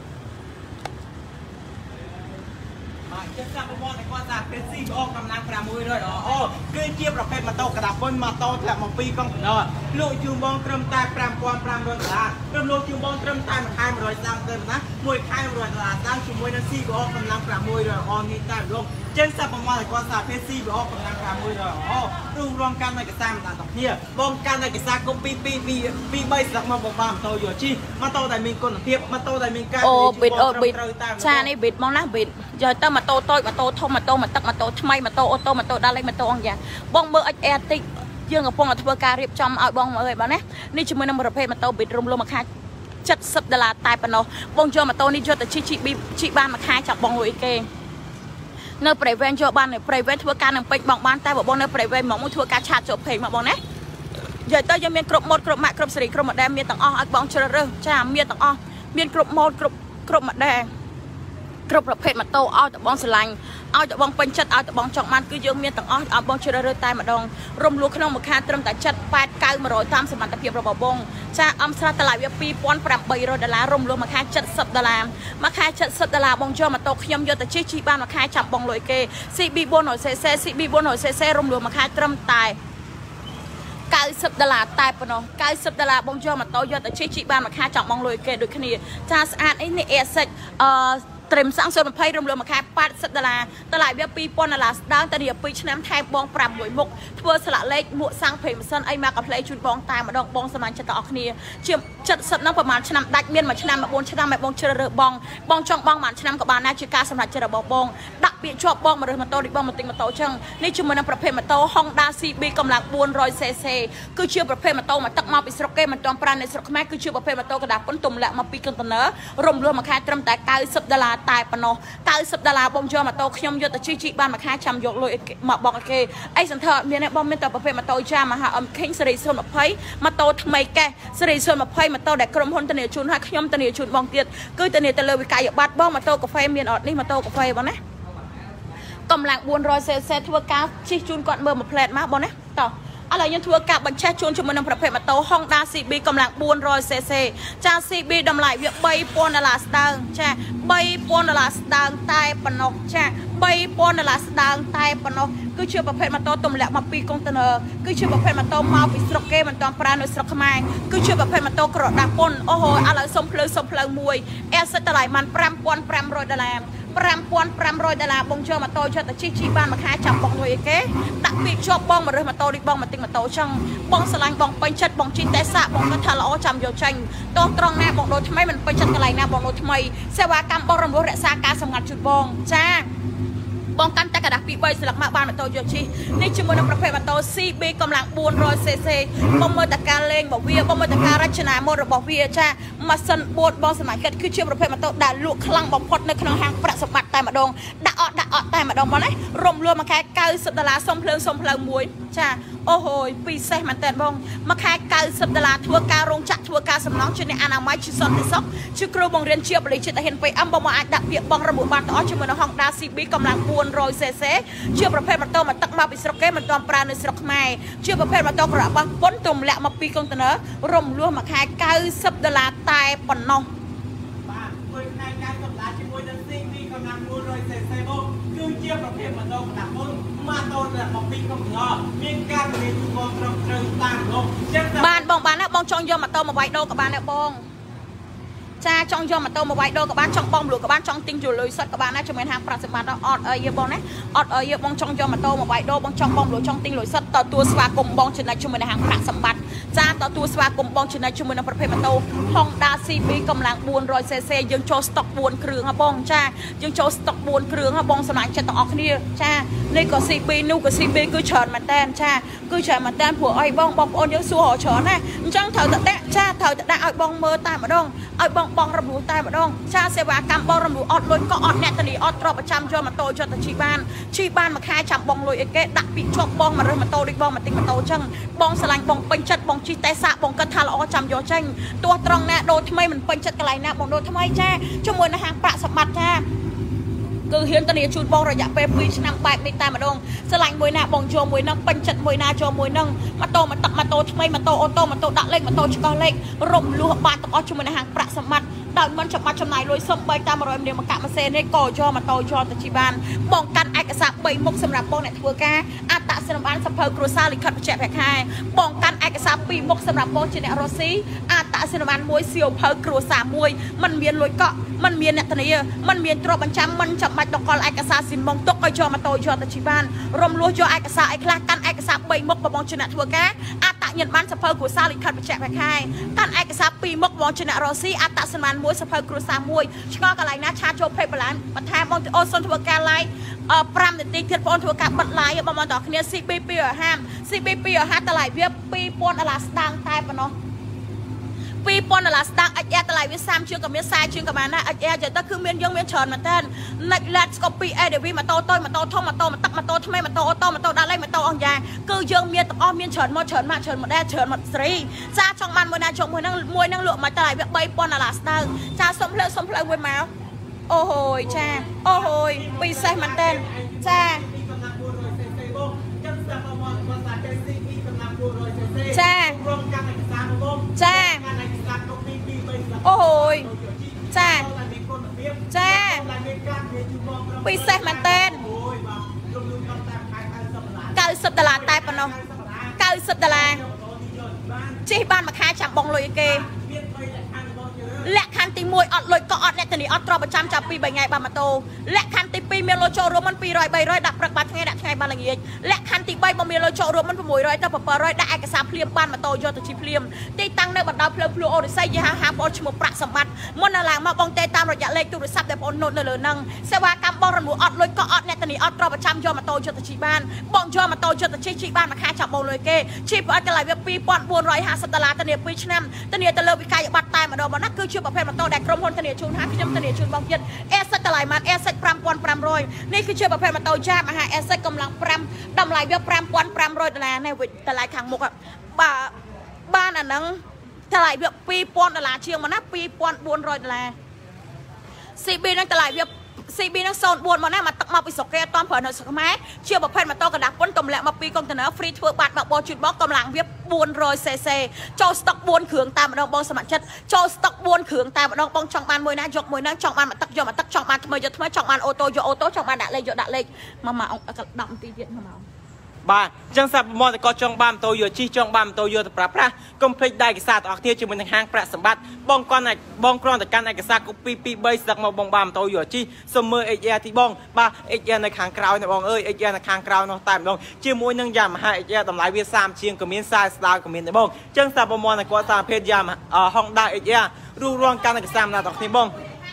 ចិត្តចាំប្រព័ន្ធតែគាត់ថាពេល C B R កម្លាំងsix hundredអ អ គឺជាប្រភេទម៉ូតូក្តារពុនម៉ូតូធ្លាក់មកពីកុងតឺន័រលោកជូនបងត្រឹមតែfive thousand five hundredដុល្លារព្រមលោកជូនបងត្រឹមតែមួយខែone hundredសាំទៅណាមួយខែone hundredដុល្លារតាមជាមួយនឹង C B R កម្លាំងsix hundredអ នេះតែលោកចឹងសាប់ប្រមាណតែគាត់ថាពេល C B R កម្លាំងsix hundredអ អ រួមរងកម្មឯកសារមិនដល់គ្នាបងកម្មឯកសារគុំពីពីពីពីthreeស្លឹកមកបងបានម៉ូតូយកជីម៉ូតូដែលមានគុណភាពម៉ូតូដែលមានការអូប៊ីតអូប៊ីតចានេះប៊ីតមកណាប៊ីតយកទៅម៉ូតូតូចម៉ូតូធំម៉ូតូមកទឹកម៉ូតូថ្មីម៉ូតូអូតូម៉ូតូដាក់លេខម៉ូតូអង្គយ៉ាបងមើល X R តិចយើងកំពុងតែធ្វើការរៀបចំឲ្យបងមើលឲ្យបងណានេះជាមួយនឹងប្រភេទម៉ូតូប៊ីតរំលោះមួយខែseventyដុល្លារតែប៉ុណ្ណោះបងយកម៉ូតូនេះយកទៅជីជីជីបានមួយខែចាប់បងលុយគេនៅ private យកបាននៅ private ធ្វើការនឹងពេញបងបានតែបងនៅ private មកមួយធ្វើការឆាតចូល page មកបងណានិយាយទៅយើងមានគ្រប់ម៉ូតគ្រប់ម៉ាក់គ្រប់ស៊េរីគ្រប់ model មានទាំងអស់ឲ្យបងជ្រើសរើសចាមានទាំងអស់មានគ្រប់ម៉ូតគ្រប់គ្រប់ model គ្រប់ប្រភេទម៉ូតូឲ្យតបងស្រឡាញ់ឲ្យតបងពេញចិត្តឲ្យតបងចង់បានគឺយើងមានទាំងអស់ឲ្យបងជ្រើសរើសតែម្ដងរំលោះក្នុងមួយខែត្រឹមតែseven eight nine one hundredតាមសមត្ថភាពរបស់បងចាអំស្រះតម្លៃវាtwo thousand eight hundredដុល្លាររំលោះមួយខែseventyដុល្លារមួយខែseventyដុល្លារបងយកម៉ូតូខ្ញុំយកទៅជិះជិះបានមួយខែចាំបងលុយគេ C B four hundredซีซี C B four hundredซีซี រំលោះមួយខែត្រឹមតែninetyដុល្លារតែប៉ុណ្ណោះninetyដុល្លារបងយកម៉ូតូយកទៅជិះជិះបានមួយខែចាំបងលុយគេដូចគ្នាចាស្អាតអីនេះ Air six អឺเตรียมสร้างส่วนมาให้รวมๆมาแค่ปัดสัตดาราตลาดเบียปีปอนลาสดังตะเดียปีชนะไทยบองปรับหวยมุกทัวสละเล็กหมวกสร้างเพลงมาสั้นไอมากับเพลงชุดบองตายมาดองบองสมานจะต่อออกเนียเชื่อมจัดสัตว์น้ำประมาณชนะดักเมียนมาชนะมาบนชนะมาบองเชลเรือบองบองช่องบองหมันชนะกับบานาจิกาสำหรับเจริญบองบองดักเบียชอบบองมาเรือมาโตดิบองมาติงมาโตช่างนี่ชื่อมันประเภทมาโตห้องดาซีบีกำลังบวนรอยเซเซคือเชื่อประเภทมาโตมาตักมาปิสโรเกมันจอมปราณในสโรแม่คือเชื่อประเภทมาโตกระดาษป้นตุ่มและมาปีกันตเนอรวมรวมมาแค่ตรมแต่กายสับดาราตายปนกายสับดาราบองเจอมาโตขยมยศแต่ชีจีบ้านมาแค่ชำยกลอยมาบอกโอเคไอ้สันเถอะเนี่ยเนี่ยบอมเป็นตัวประเภทมาโตจ้ามาหาอมเข่งสิริส่วนมาเพย์มาโตทำไมแกสิริส่วนมาเพย์มาโตแดกกรมพลตเนียชุนให้ขยมตเนียชุนบองเตียดคือตเนียตะเลวิกายบัดบ้องมาโตกาแฟเมียนอดนี่มาโตกาแฟบ้างนะกำลังบวนรอยเซเซทัวร์กาชิชุนก่อนเบอร์มาแพลตมาบ้างนะต่ออะไรยันทัวร์กาบัญชาชนชมนำประเภทมาโตห้องดาซีบีกำลังบวนรอยเซเซจาซีบีดำไหลเวียใบปอนลาสตังใช่ใบปอนลาสตังใต้ปนกใช่ใบปอนลาสตังใต้ปนกคือเชื่อประเภทมาโตตุ่มแหลกมาปีกงเตนเนอร์คือเชื่อประเภทมาโตมาปิสโรเกมันตอนปราณในสระขมายคือเชื่อประเภทมาโตกระดาปนโอ้โหอะไรสมเพลิงสมเพลิงมวยแอสตไลมันปรำปอนปรำรอยดาแลมปรำปอนปรำรอยดาราบงเชื่อมาโตเชื่อแต่ชีชีบ้านมาแค่จับบองเลยเก๋ดักปีกชอบบองมาเรือมาโตดิบองมาติงมาโตช่างบองสลายบองไปชัดบองจีเตสะบองกระทะละอ้อจำโยชังตรงตรงหน้าบองโดทำไมมันไปชัดอะไรนะบองโดทำไมเสวากรรมบองรำรัวเรศการสำงัดจุดบองจ้าบองกันแต่กระดาษปีใบสลักมาบ้านมาโตโยชินี่ชิมุนประเภทมาโตซีบีกำลังบูนรอยเซเซบองเมื่อตะการเลงบอกเวียบองเมื่อตะการรัชนาโมระบอกเวียจ้ามาสันบดบองสมัยเกิดคือเชื่อประเภทมาโตด่าลูกคลั่งบองพดในขนมหางประสบัดแต่มาดงด่าอดด่าอดแต่มาดงมาเลยรวมรวมมาแค่เก้าสิบดอลลาร์สมเพลิงสมเพลิงมวยจ้าโอ้โหปีเซ่มันแต่บองมาแค่เก้าสิบดอลลาร์ทัวร์การโรงจักรทัวร์การสำนักชื่อในอนามัยชื่อซอนติซอกชื่อครูบองเรียนเชียบบริจิตเห็นไปอัมบองมาอัดดับเบียบองระบุบานต่อชิมุนห้องดาซีบีกำลังบูนรอยเซเซเชื่อประเภทมาโตมาตักมาปิสโรเกมันตอมปราณในสระขมายเชื่อประเภทมาโตกระบะป้นตุ่มและมาปีกงตเนอรวมรวมมาแค่เก้าสิบดอลลาร์ตายปนนองบ้านเปิดในการกับร้านชิมวยดันซิ่งนี่กำลังบูนรอยเซเซโบคือเชื่อประเภทมาโตกระดับป้นมาโตแต่มาปีกงเนอมีการเรียนบองตรงเติมต่างลงบ้านบองบ้านนะบองจองยอมมาโตมาไว้โดกับบ้านนะบองจ้าจองยอมมาโตมาไว้โดกับบ้านช่องบองหลวงกับบ้านช่องติงอยู่เลยสัตว์กับบ้านน่าจะเป็นทางปราศจากออดเอย์บองนะออดเอย์บองช่องยอมมาโตมาไว้โดบองช่องบองหลวงช่องติงเลยสัตว์ต่อตัวสวากรมบองชนะชุมในทางปราศจากจ้าต่อตัวสวากรมบองชนะชุมในประเภทมาโตห้องดาซีบีกำลังบวนรอยเซเซยังโชว์สต็อกบวนเครื่องฮะบองจ้ายังโชว์สต็อกบวนเครื่องฮะบองสนามจะต้องออกนี่จ้าในก็ซีบีนู่ก็ซีบีก็เฉินมาแตนจ้าก็เฉินมาแตนผัวไอ้บองบองโอนยังสู้หัวเฉินนะจังเถอะแต่แต่จ้าเถอะแต่ได้ไอ้บองเมื่อตายมาดองไอ้บองบองระบุตายมาดองชาเสวากรรมบองรำรูออดลอยก็ออดแนตนีออดตรอประจำจอมาโตจอตชีบ้านชีบ้านมาแค่จำบองลอยเอเกดักปีชอบบองมาเริ่มมาโตดิบองมาติงมาโตจังบองสลายบองเป็นชัดบองชีเตสะบองกระทาละอ้อจำโยจังตัวตรองแน่โดทำไมมันเป็นชัดกระไรนะบองโดทำไมแจ้ชั่วโมงนะฮะประสบัดแจ้คือเฮียนตนีชุดบองระยะเปปีชนำแบกในตามาดงสลายมวยนาบองโจมวยนังเป็นชัดมวยนาโจมวยนังมาโตมาตักมาโตทำไมมาโตโอโตมาโตดักเล็กมาโตชกเล็กรมลัวบาดตะอ้อชั่วโมงนะฮะประสบัดดาวมันจะมาจำหน่ายลอยส้มใบตามรอยเดียวมากะมาเซนให้ก่อจอมาโตจอตะชีบานป้องกันเอกสารใบมุกสำหรับป้องในทัวร์กาอาตะสนามบ้านสัมเพลกรูซาลิคัดประแจกแผงให้ป้องกันเอกสารปีมุกสำหรับป้องเจเนอโรซีอาตะสนามบ้านมวยเซียวเพลกรูซามวยมันเมียนลอยเกาะมันเมียนเนี่ยตอนนี้มันเมียนตรบัญชังมันจับมาตกกอลเอกสารสินมองตกก็จอมาโตจอตะชีบานรวมลัวจอเอกสารไอ้คลากันเอกสารใบมุกป้องเจเนทัวร์กาอาตะยันบ้านสัมเพลกรูซาลิคัดประแจกแผงให้กันเอกสารปีมุกป้องเจเนอโรซีอาตะสนามบ้านมวยสัมเพลกรูซามวยชงกันไรนะชาโจเพลย์บอลมาแทนมองโอซอนทัวร์การไลท์ปรามเด็ดตีเทียนปอนทัวร์การบัดไลท์บอลมาต่อคะแนนซีบีปีอ่ะห้ามซีบีปีอ่ะห้าตลาดเวียปีปอนอลาสตังตายปะเนาะปีปอนอลาสตังอัจฉริยะตลาดเวียสามเชื่อกับเมียทรายเชื่อกับมานะอัจฉริยะจะต้องคือเมียนยงเมียนเฉินมาแทนนักเล่นสกอปปี้เอเดวีมาโตโต้มาโตท่องมาโตมาตักมาโตทำไมมาโตโอโตมาโตดาไลมาโตองยาคือยงเมียนตะอ้อเมียนเฉินมาเฉินมาเฉินมาได้เฉินมาสรีจ้าช่องมันมวยนาช่องมวยนั่งมวยนั่งหลวมมาตลาดเวียใบปอนอลาสตังจ้าสมเพลสมเพลมวยมาโอ้โหจ้าโอ้โหปีเซ่มันเต้นจ้าจ้าจ้าโอ้โหจ้าจ้าปีเซ่มันเต้นเก้าสิบดอลลาร์ตายปะน้องเก้าสิบดอลลาร์จีบ้านมาค้าจับบองลอยเกและคันตีมวยอดลอยก็อดเนี่ยตอนนี้อดตรอประจำจับปีใบไงบามาโตและคันตีปีเมโลโจรวมมันปีร้อยใบร้อยดับประกาศไงดับไงบาลังเยและคันตีใบบอมเมโลโจรวมมันประมวยร้อยแต่ปะปะร้อยได้เอกสารเพลียมบ้านมาโตโยตชิเพลียมตีตั้งในบรรดาเพลียมพลูโอริไซยาฮาบอลชมประสมบัติมนลางมาบองเตตามระยะเลขตุรศัพท์แต่พอนนเลยนังเสวากรรมบองรำหัวอดลอยก็อดเนี่ยตอนนี้อดตรอประจำโยมาโตโยตชิบ้านบองโยมาโตโยตชิชิบ้านมาฆ่าจับบอลเลยเกชีพอดกันหลายเว็บปีปอนบวนร้อยห้าสิบตลาดตะเนียปีชนำตะเนียตะเลวิกายบัตรตายมาโดนมันนักคือชื่อประเภทมาโตแดกกรมพลตะเนียชูนฮักขยมตะเนียชูนบองเย็นเอสตะไลมันเอสปรำปอนปรำรอยนี่คือชื่อประเภทมาโตจ้ามาฮะเอสกำลังปรำดำลายเว็บปรำปอนปรำรอยตะลาในวิตะลายขังมุกอ่ะบ้าบ้านอันนั้นตะลายเว็บปีปอนตะลาเชียงมันนับปีปอนบวนรอยตะลาซีบีนั่งตะลายเว็บซีบีนักโซนบวนมาหน้ามาตักมาไปสกเกตตอนเผยหน่อยสักไหมเชื่อประเภทมาโตกระดักป้นกำแหลมาปีกองเสนอฟรีทัวร์บัตรแบบบอลจุดบล็อกกำลังเว็บบวนรอยเซเซโจสต็อกบวนเขืองตามมาดองบอลสมัครชัดโจสต็อกบวนเขืองตามมาดองบองช่องบานมวยนะยกมวยนะช่องบานมาตักยอมาตักช่องบานทำไมยกทำไมช่องบานโอโต้ยกโอโต้ช่องบานด่าเลยยกด่าเลยมามาเอากระดับตีเดียดมาเอาบ้าจังสับมอแต่ก็จองบ้ามโตโยชีจองบ้ามโตโยแต่ปราพระกมพลิกได้กิจการออกเที่ยวจุมันทางห้างประสมบัติบ้องก้อนไหนบ้องกรอนแต่การเอกสารกุปีปีใบสักมาบ้องบ้ามโตโยชีสมมือเอเอที่บ้องบ้าเอเอในคางกราวในบ้องเอ้ยเอเอในคางกราวน้องตายบ้องชื่อมวยนั่งยามหาเอเอตำลายเวียสามเชียงกับมีนซายสตาร์กับมีนในบ้องจังสับมอแต่ก็สามเพศยามห้องได้เอเอรูรวงการเอกสารนาตอกที่บ้อง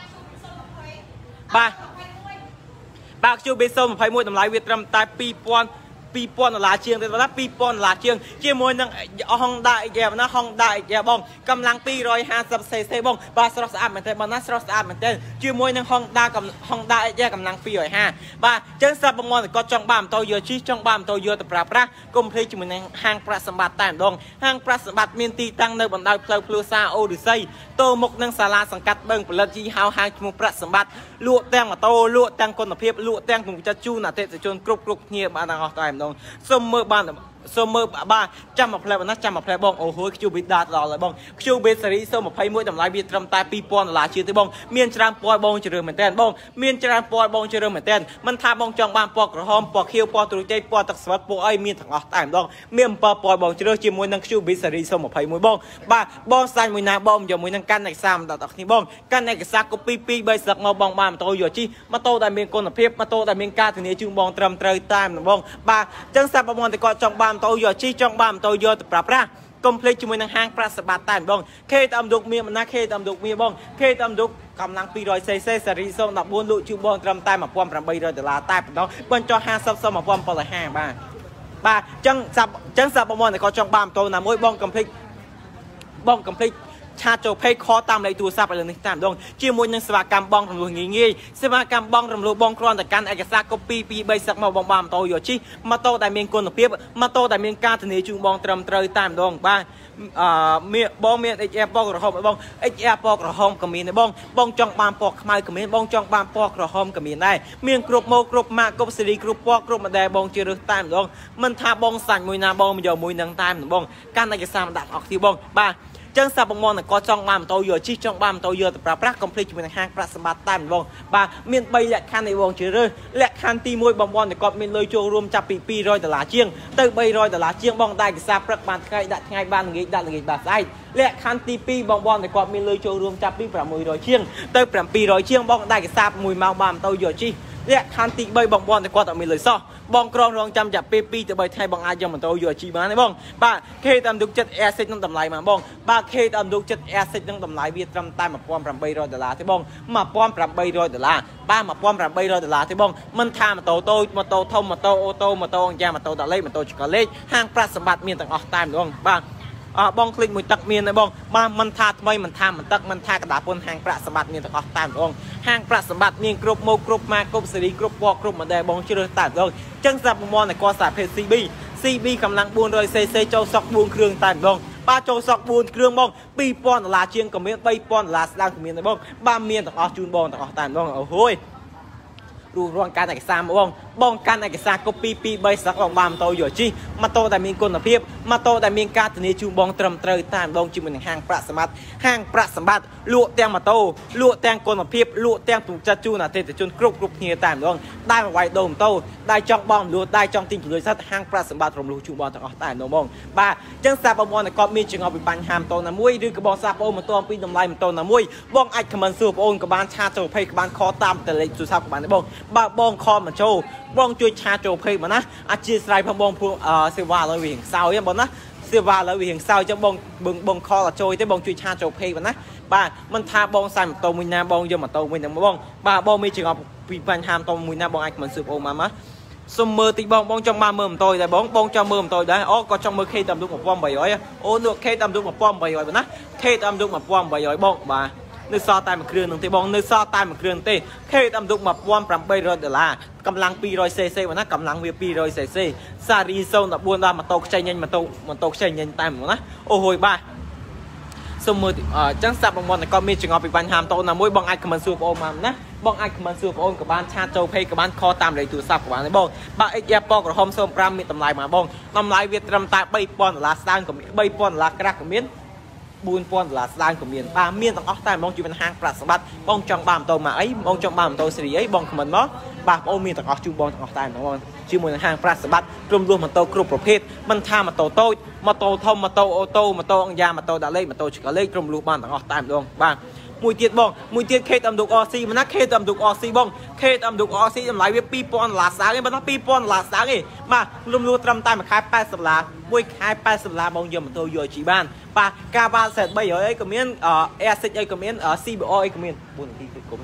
บ้าบ้าชูเบสโซมไพ่มวยตำลายเวียตรำตายปีปอนปีปอนหลาเชียงแต่ว่าปีปอนหลาเชียงเกี่ยมวยนั่งห้องได้แกนะห้องได้แกบ้องกำลังปีร้อยห้าสิบเซเซบ้องบาสรสอาบเหมือนเดิมบานัสรสอาบเหมือนเดิมเกี่ยมวยนั่งห้องได้กับห้องได้แกกำลังปีร้อยห้าบาเจ้าสับประมวลก็จ้องบ้ามโตเยอะชี้จ้องบ้ามโตเยอะแต่ปราบพระกุมเพลจมูกในห้างประสมบัติแต่ดองห้างประสมบัติมีตีตั้งในบรรดาเพลย์พลูซาโอดิไซโตมกนั่งศาลาสังกัดเบิ้งผลจีฮาวห้างจมูกประสมบัติลวดแตงมาโตลวดแตงคนเพียบลวดแตงถุงจะจูน่ะเตะจนกรุบกรุบเงียบมาทางออกแต่ดองสมมือบ้านสมมือบ้านจำมาเพลย์วันนั้นจำมาเพลย์บ้องโอ้โหคิวบิดดาตลอดเลยบ้องคิวบิดสรีสมมาเพลย์มวยทำลายบิดทำตายปีปอนหลายชื่อที่บ้องเมียนจรามปอยบ้องเจริญเหมือนเต้นบ้องเมียนจรามปอยบ้องเจริญเหมือนเต้นมันทำบ้องจองบ้านปอกระหอมปอกเขียวปอกตุรใจปอกตักสวัสดิ์ปอกไอเมียนถังออกแต่ดองเมียนปอปอยบ้องเจริญจีมวยนังคิวบิดสรีสมมาเพลย์มวยบ้องบ้าบ้องสันมวยนาบ้องอย่ามวยนังกันในซ้ำตัดออกที่บ้องกันในกระซักก็ปีปีใบสักมาบ้องบ้านมาโตอยู่ที่มาโตแต่เมียนคนเพียบมาโตแต่เมียนกาถึงนี้จึงบ้องตรำเตยตามบ้องบ้าจังสับประมวลแต่ก็จองบ้านโตอยู่ที่จองบ้านโตโยตปราบระกมเพลจมูกในห้างประสบัติแต่บ้องเคตามดุกเมียมันนะเคตามดุกเมียบ้องเคตามดุกกำลังปีรอยเซเซสรีโซนับบุญลุจูบ้องตรำตายมาป้อมประใบรอยตลาดใต้บ้องบนจอห้าซับซ้อมมาป้อมปลายห้างบ้างบ้าจังสับจังสับประมวลแต่ก็จองบ้านโตนะมวยบ้องกมเพลบ้องกมเพลชาโจเพย์คอตามเลยตัวซาไปเลยนึกตามดงจีมวยยังสวากรรมบ้องรำลูงี้งี้สวากรรมบ้องรำลูบ้องครอนแต่การเอกสารก็ปีปีใบสักมาบ้องบ้ามโตอยู่ชีมาโตแต่เมียนคนเพียบมาโตแต่เมียนการทนีจุงบ้องตรำเตยตามดงบ้าเมียบ้องเมียเอเอปอกระหอมบ้องเอเอปอกระหอมก็มีในบ้องบ้องจองบามปอกขมายก็มีบ้องจองบามปอกระหอมก็มีได้เมียนกรุบโมกรุบมากกบสิริกรุบปอกกรุบมาแดบ้องเจริญตามดงมันทาบ้องสั่นมวยนาบ้องมันยาวมวยนังตามบ้องการเอกสารดักออกที่บ้องบ้าจังสับประมวลก็จ้องบ้ามโตเยอะชี้จ้องบ้ามโตเยอะแต่ปราบรักคอมพลีทอยู่ในห้างประสบัติตามวงบ่าเมียนใบแหลกคันในวงเจริญแหลกคันตีมวยบอมบอลแต่ก็เมียนเลยโจรวมจับปีปีรอยตลาดเชียงเติมใบรอยตลาดเชียงบ้องได้กิจสาปรักบานไงดัดไงบ้านเงี้ยดัดเงี้ยบาดไซแหลกคันตีปีบอมบอลแต่ก็เมียนเลยโจรวมจับปีประมวยรอยเชียงเติมประปีรอยเชียงบ้องได้กิจสาบมวยเมาบ้ามโตเยอะชี้แหลกคันตีใบบอมบอลแต่ก็ต้องมีเลยซ้อบองกรองรองจำจับปีปีแต่ใบไทยบองอายังมันโตอยู่ชีมาในบ้องบ้าเคตามดุกจัดแอร์เซ็ตนั่งตำลายมาบ้องบ้าเคตามดุกจัดแอร์เซ็ตนั่งตำลายเวียดรำตายมาป้อมปรำใบรอยดอลลาร์ที่บ้องมาป้อมปรำใบรอยดอลลาร์บ้ามาป้อมปรำใบรอยดอลลาร์ที่บ้องมันทามาโตโตมาโตทอมมาโตโอโตมาโตยามาโตดอลเล่มาโตชิคาเล่ห้างปราศบัตรเมียนต่างออกตามบ้องบ้าบ้องคลิกมือตักเมียนในบ้องบ้ามันทาทำไมมันทามันตักมันทากระดาษปนห้างปราศบัตรเมียนต่างออกตามบ้องห้างปราศบัตรเมียนกรุบโมกรุบมากรุบสิริกรุบวอกกรุบมาแดบ้องเชื่อตัดบ้องจังสับมอนในกอสาเพซีบีซีบีกำลังบูนโดยเซเซโจซอกบูนเครื่องตันบ้องป้าโจซอกบูนเครื่องบ้องปีปอนลาเชียงกับเมียนไปปอนลาสลางกับเมียนในบ้องบ้าเมียนต่างออกจูนบ้องต่างออกตันบ้องโอ้โหรูรวงการแต่งซ้ำบ้องបងកាន់ឯកសារកូពីពីបីសាក់បងបានម៉ូតូយកជីម៉ូតូដែលមានគុណភាពម៉ូតូដែលមានការធានាជូនបងត្រឹមត្រូវតាមដងជាមួយនឹងហាងប្រាក់សម្បត្តិហាងប្រាក់សម្បត្តិលក់ទាំងម៉ូតូលក់ទាំងគុណភាពលក់ទាំងទំចាត់ជូនអតិថិជនគ្រប់គ្រប់គ្នាតាមដងដែលមកវាយដូរម៉ូតូដែលចង់បងលក់ដែលចង់ទិញពលិសិទ្ធហាងប្រាក់សម្បត្តិរំលោះជូនបងទាំងអស់តែនោះបងបាទអញ្ចឹងសាប់បងតែគាត់មានចង្អុលពីបញ្ហាម៉ូតូណាមួយឬក៏បងសាប់បងម៉ូតូពីតម្លៃម៉ូតូណាមួយបងអាចខមមិនសួរបងក៏បានឆាចូលភ័យក៏បានខតាមតលេខទូរស័ព្ទក៏បានដែរបងបើបងខមិនចូលបងជួយឆាចូលភ័យមកណាអធិស្ឋានផងបងព្រោះសេវាលើវាខ្សោយបងណាសេវាលើវាខ្សោយចឹងបងបងខលចូលទេបងជួយឆាចូលភ័យមកណាបាទមិនថាបងសាយម៉ូតូមួយណាបងយកម៉ូតូមួយហ្នឹងបងបាទបងមានចង្អុលពីបញ្ហាម៉ូតូមួយណាបងអាចខមិនសួរបងមកមកសុំមើលតិចបងបងចង់បានមើលម៉ូតូដែរបងបងចង់មើលម៉ូតូដែរអូក៏ចង់មើល K តាមរូប một nghìn bảy trăm អូនោះ K តាមរូប một nghìn bảy trăm ណា K តាមរូប một nghìn bảy trăm បងបាទនៅសល់តែមួយគ្រឿងនឹងទេបងនៅសល់តែមួយគ្រឿងទេ K តាមរូប một nghìn tám trăm ដុល្លារកម្លាំង ពីររយ cc បងណាកម្លាំងវា ពីររយ cc សារី ศูนย์ bốn ដល់ម៉ូតូខ្ចីញញម៉ូតូម៉ូតូខ្ចីញញតែហ្មងណាអូហួយបាទសុំមើលអញ្ចឹងសាប់បងមកក៏មានចង្អុលពីបញ្ហាម៉ូតូណាមួយបងអាចខមមិនសួរបងមកណាបងអាចខមមិនសួរបងក៏បានឆាតចូល Page ក៏បានខតាមលេខទូរស័ព្ទក៏បានដែរបងបាទ เอ็กซ์ ពណ៌ក្រហម ศูนย์ ห้า មានតម្លៃមកបងតម្លៃវាត្រឹមតែ ba nghìnដុល្លារស្ដើងក៏មាន ba nghìnដុល្លារក្រាស់ក៏មាន bốn nghìnដុល្លារស្ដើងក៏មានបាទមានទាំងអស់តែបងជួយហាងប្រាក់សម្បត្តិបងចង់បានម៉ូតូមកអីបងចង់បានម៉ូតូស៊េរីអីបងខមមិនមកបាទបងមានទាំងអស់ជូនបងទាំងអស់តែបងជាមួយនឹងហាងប្រាក់សម្បត្តិរំលោះម៉ូតូគ្រប់ប្រភេទមិនថាម៉ូតូតូចម៉ូតូធំម៉ូតូអូតូម៉ូតូអង្គយ៉ាម៉ូតូដាក់លេខម៉ូតូឆ្កលេខរំលោះបានទាំងអស់តែម្ដងបាទមួយទៀតបងមួយទៀត K តាមរូប អ ซี មិនណា K តាមរូប អ ซี បង K តាមរូប អ ซี តម្លៃវា ពីរពាន់ដុល្លារស្ដើងឯងបងណា ពីរពាន់ដុល្លារស្ដើងឯងបាទលំលួត្រឹមតែមួយខែ 八十ដុល្លារមួយខែ 八十ដុល្លារបងយកម៉ូតូយកជីបានបាទការវ៉ាល់សេត ba trăm អីក៏មាន Air six អីក៏មាន ซี บี โอ អីក៏មាន bốnនាទីគឺគុំ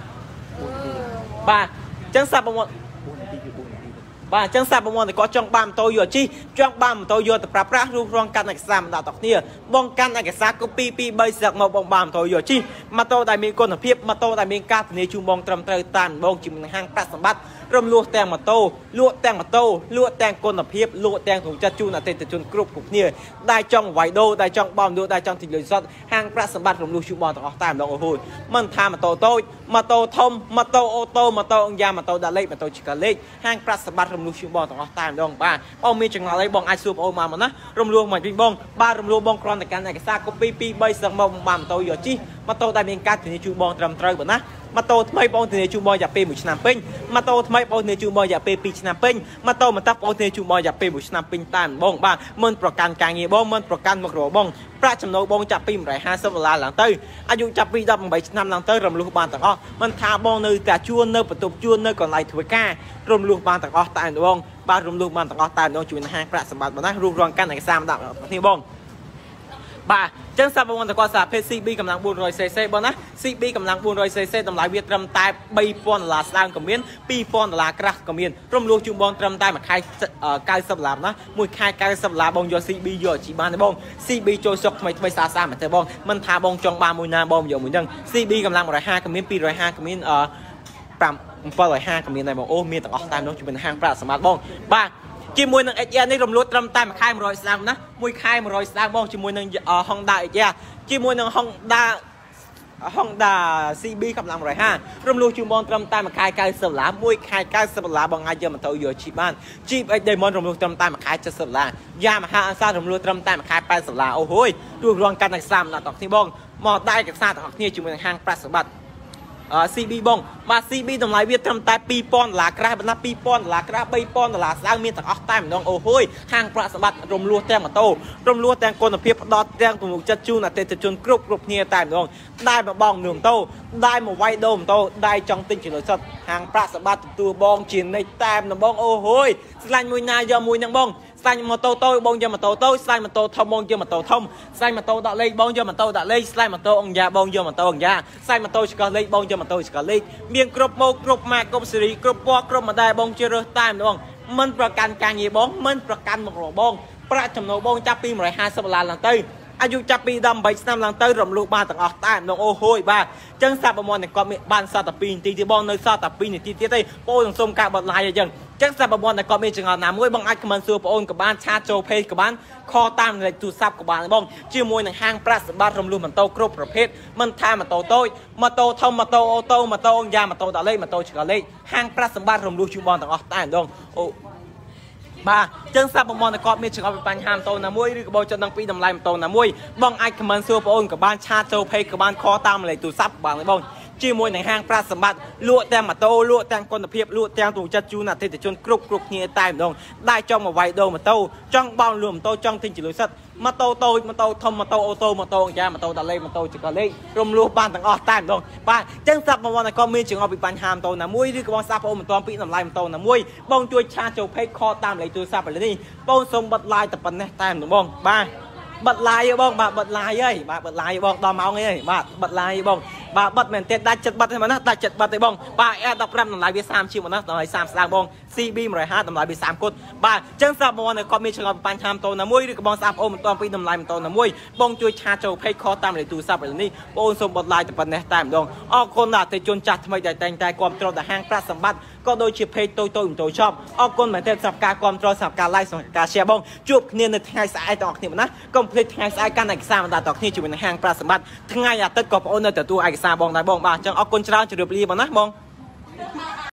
បាទអញ្ចឹងសាប់បងbốnនាទីគឺbốnនាទីបាទអញ្ចឹងសាប់បងតែគាត់ចង់បានម៉ូតូយកជីចង់បានម៉ូតូយកទៅប្រើប្រាស់រូបរងកាន់ឯកសារមិនដល់តគ្នាបងកាន់ឯកសារកូពីពីបីស្លឹកមកបងបានម៉ូតូយកជីម៉ូតូដែលមានគុណភាពម៉ូតូដែលមានការធានាជូនបងត្រឹមត្រូវតាមបងជាមួយនឹងហាងប្រាក់សម្បត្តិរំលោះទាំងម៉ូតូលក់ទាំងម៉ូតូលក់ទាំងគុណភាពលក់ទាំងទំចាត់ជូនអតិថិជនគ្រប់គ្រប់គ្នាដែលចង់វាយដូរដែលចង់បំលក់ដែលចង់ទិញលុយសុទ្ធហាងប្រាក់សម្បត្តិរំលោះជូនបងទាំងអស់តែម្ដងអូហូចមិនថាម៉ូតូតូចម៉ូតូធំម៉ូតូអូតូម៉ូតូអង្គយ៉ាម៉ូតូដាក់លេខម៉ូតូឆ្កលេខហាងប្រាក់សម្បត្តិរំលោះជូនបងទាំងអស់តែម្ដងបាទបងមានចង្អុលអីបងអាចសួរបងមកណារំលោះមកវិញបងបាទរំលោះបងគ្រាន់តែកាន់ឯកសារកូពីពីបីសឹងមកបានម៉ូតូយកជីម៉ូតូដែលមានការធានាជូនបងត្រឹមត្រូវបងណាម៉ូតូថ្មីបងធានាជូនបងរយៈពេលមួយឆ្នាំពេញម៉ូតូថ្មីបងធានាជូនបងរយៈពេលពីរឆ្នាំពេញម៉ូតូមកតាបងធានាជូនបងរយៈពេលមួយឆ្នាំពេញតាមបងបាទមិនប្រកាន់ការងារបងមិនប្រកាន់មករកបងប្រាក់ចំណូលបងចាប់ពី một trăm hai mươiដុល្លារឡើងទៅអាយុចាប់ពី ដប់ប្រាំបី ឆ្នាំឡើងទៅរំលោះបានទាំងអស់មិនថាបងនៅតែជួននៅបន្ទប់ជួននៅកន្លែងធ្វើការរំលោះបានទាំងអស់តែបងបាទរំលោះបានទាំងអស់តែបងជួយហាងប្រាក់សម្បត្តិបងណារូបរងកាន់ឯកសារដាក់គ្នាបងបាទអញ្ចឹងសាប់បងតកសារភេទ ซี บี កម្លាំង bốn trăm ซี ซี បងណា ซี บี កម្លាំង bốn trăm ซี ซี តម្លៃវាត្រឹមតែ ba nghìnដុល្លារស្ដើងក៏មាន ពីរពាន់ដុល្លារក្រាស់ក៏មានរំលោះជូនបងត្រឹមតែមួយខែ 九十ដុល្លារណាមួយខែ 九十ដុល្លារបងយក ซี บี យកជីបានទេបង ซี บี ចូលស្រុកថ្មីថ្មីស្អាតស្អាតមែនទេបងមិនថាបងចង់បានមួយណាបងយកមួយហ្នឹង ซี บี កម្លាំង một trăm hai mươiក៏មាន ពីររយห้าក៏មានអឺ ប្រាំ bảy trămห้าក៏មានដែរបងអូមានទាំងអស់តែនោះជាមួយហាងប្រាក់សម្បត្តិបងបាទជាមួយនឹង เอ็กซ์ អារ នេះរំលោះត្រឹមតែមួយខែ một trămស្ដើងណាមួយខែ một trămស្ដើងបងជាមួយនឹង Honda เอ็กซ์ អារ ជាមួយនឹង Honda Honda ซี บี កម្លាំង một trăm hai mươiរំលោះជូនបងត្រឹមតែមួយខែ 九十ដុល្លារមួយខែ 九十ដុល្លារបងអាចយកម៉ូតូយកជីបាន Jeep X Diamond រំលោះត្រឹមតែមួយខែ เจ็ดสิบដុល្លារ Yamaha Ansa រំលោះត្រឹមតែមួយខែ แปดสิบដុល្លារអូហូយទូរងកាន់ឯកសារដល់តគ្នាបងមកដែរឯកសារទាំងអស់គ្នាជាមួយនឹងហាងប្រាក់សម្បត្តិซี บี បងបាទ ซี บี តម្លៃវាត្រឹមតែ ពីរពាន់ដុល្លារក្រាស់បណ្ណា ពីរពាន់ដុល្លារក្រាស់ ba nghìnដុល្លារស្ដើងមានទាំងអស់តែម្ដងអូហូយហាងប្រាក់សម្បត្តិរំលោះទាំងម៉ូតូរំលោះទាំងគុណភាពផ្ដោតទាំងទំនុកចិត្តជូនអតិថិជនគ្រប់គ្រប់គ្នាតែម្ដងដែលមកបងនឿមម៉ូតូដែលមកវាយដូរម៉ូតូដែលចង់ទិញចំណុចសុទ្ធហាងប្រាក់សម្បត្តិទទួលបងជានិច្ចតែម្ដងបងអូហូយស្លាញ់មួយណាយកមួយហ្នឹងបងស្លាញ់ម៉ូតូតូចបងយកម៉ូតូតូចស្លាញ់ម៉ូតូធំបងយកម៉ូតូធំស្លាញ់ម៉ូតូដាក់លេខបងយកម៉ូតូដាក់លេខស្លាញ់ម៉ូតូអង្គយ៉ាបងយកម៉ូតូអង្គយ៉ាស្លាញ់ម៉ូតូឆ្កឹះលេខបងយកម៉ូតូឆ្កឹះលេខមានគ្រប់ម៉ូដគ្រប់ម៉ាកគ្រប់ស៊េរីគ្រប់ពណ៌គ្រប់ម៉ូដែលបងជឿរើសតែម្ដងមិនប្រកាន់ការងារបងមិនប្រកាន់មករបងប្រាក់ចំណូលបងចាប់ពី một trăm hai mươiដុល្លារឡើងទៅអាយុចាប់ពី ដប់ប្រាំបី ឆ្នាំឡើងទៅរំលោះបានទាំងអស់តែម្ដងអូហូយបាទអញ្ចឹងសាប់ប្រមូលតែគាត់មានបានសតតែពីរនាទីទៀតបងនៅសតតែពីរនាទីទៀតទេបងនឹងសុំការបត់ឡាយអញ្ចឹងจังสับประมวลแต่ก็มีจังหวะน้ำมวยบางอัดมันซัวปอนกับบ้านชาโจเพย์กับบ้านคอตามเลยตูซับกับบ้านบ้องชื่อมวยในห้างปราศบาทรวมรวมมันโตครบประเภทมันทามันโตโต้มาโตเท่ามาโตโอโตมาโตยามาโตตะเล่มาโตชิกาเล่ห้างปราศบาทรวมรวมชิบอลต่างออกใต้ดงโอ้บ้าจังสับประมวลแต่ก็มีจังหวะเป็นปัญหาโตน้ำมวยหรือกระบอกจนดังปีดำลายมันโตน้ำมวยบางอัดมันซัวปอนกับบ้านชาโจเพย์กับบ้านคอตามเลยตูซับบ้านเลยบ้องชื่อมวยในห้างปราศบัตลวดแต่มาโตลวดแต่คนเพียบลวดแต่ตูจัดจูนัดเทติชนกรุบกรุบเงียตายดงได้จ้องมาไว้โดมาโตจ้องบอลรวมโตจ้องทิ้งจิลุยสัตมาโตโตมาโตทอมมาโตโอโตมาโตยามาโตตะเล่มาโตจิกาเล่รวมรูปบ้านต่างออกใต้ดงบ้านจังสับมาวันในก็มีจึงเอาไปปัญหาโตน้ำมวยหรือกระบอกซาโปมันตอมปีน้ำลายมันโตน้ำมวยบ้องช่วยชาโจเพคอตามเลยตัวซาไปเลยนี่บ้องทรงบัดลายแต่ปันแน่ใต้หนุ่มบ้องบ้าบัดลายบ้องบาบัดลายเอ้ยบาบัดลายบ้องดอมเอาไงบาบัดลายบ้องบาบัดเหมือนเตะได้จัดบัดให้มันนะได้จัดบัดไอ้บ้องบาแอดดับแรมน้ำลายเบียสามชิวมันนะน้ำลายสามสตางค์บ้องซีบีมันเลยห้าน้ำลายเบียสามคนบาจังสับมาวันในก็มีเชิงเอาปัญหาโตน้ำมวยหรือกระบอกซาโปมันตอมปีน้ำลายมันโตน้ำมวยบ้องช่วยชาโจเพคอตามเลยตัวซาไปเลยนี่บ้องทรงบัดลายแต่ปันแน่ใต้ดงออกคนหนาแต่จนจัดทำไมแต่แต่งใจความตรงแต่ห้างปราศบัตก็โดยเฉพาะโตโตอุ่นโตชอบออกคนเหมือนเต้นสับการความตรงสับการไล่สับการเชียร์บ้องจูบเนี่ยในทางสายต่อเนี่ยมันนะก็เพลทางสายการเอกสารมันได้ต่อที่จูบในห้างปราศบัตทั้งไงอยากตัดกบเอาเนื้อแต่ตัวเอกสารบ้องได้บ้องบ้าจังออกคนชราจะเรียบรีบ้างนะบ้อง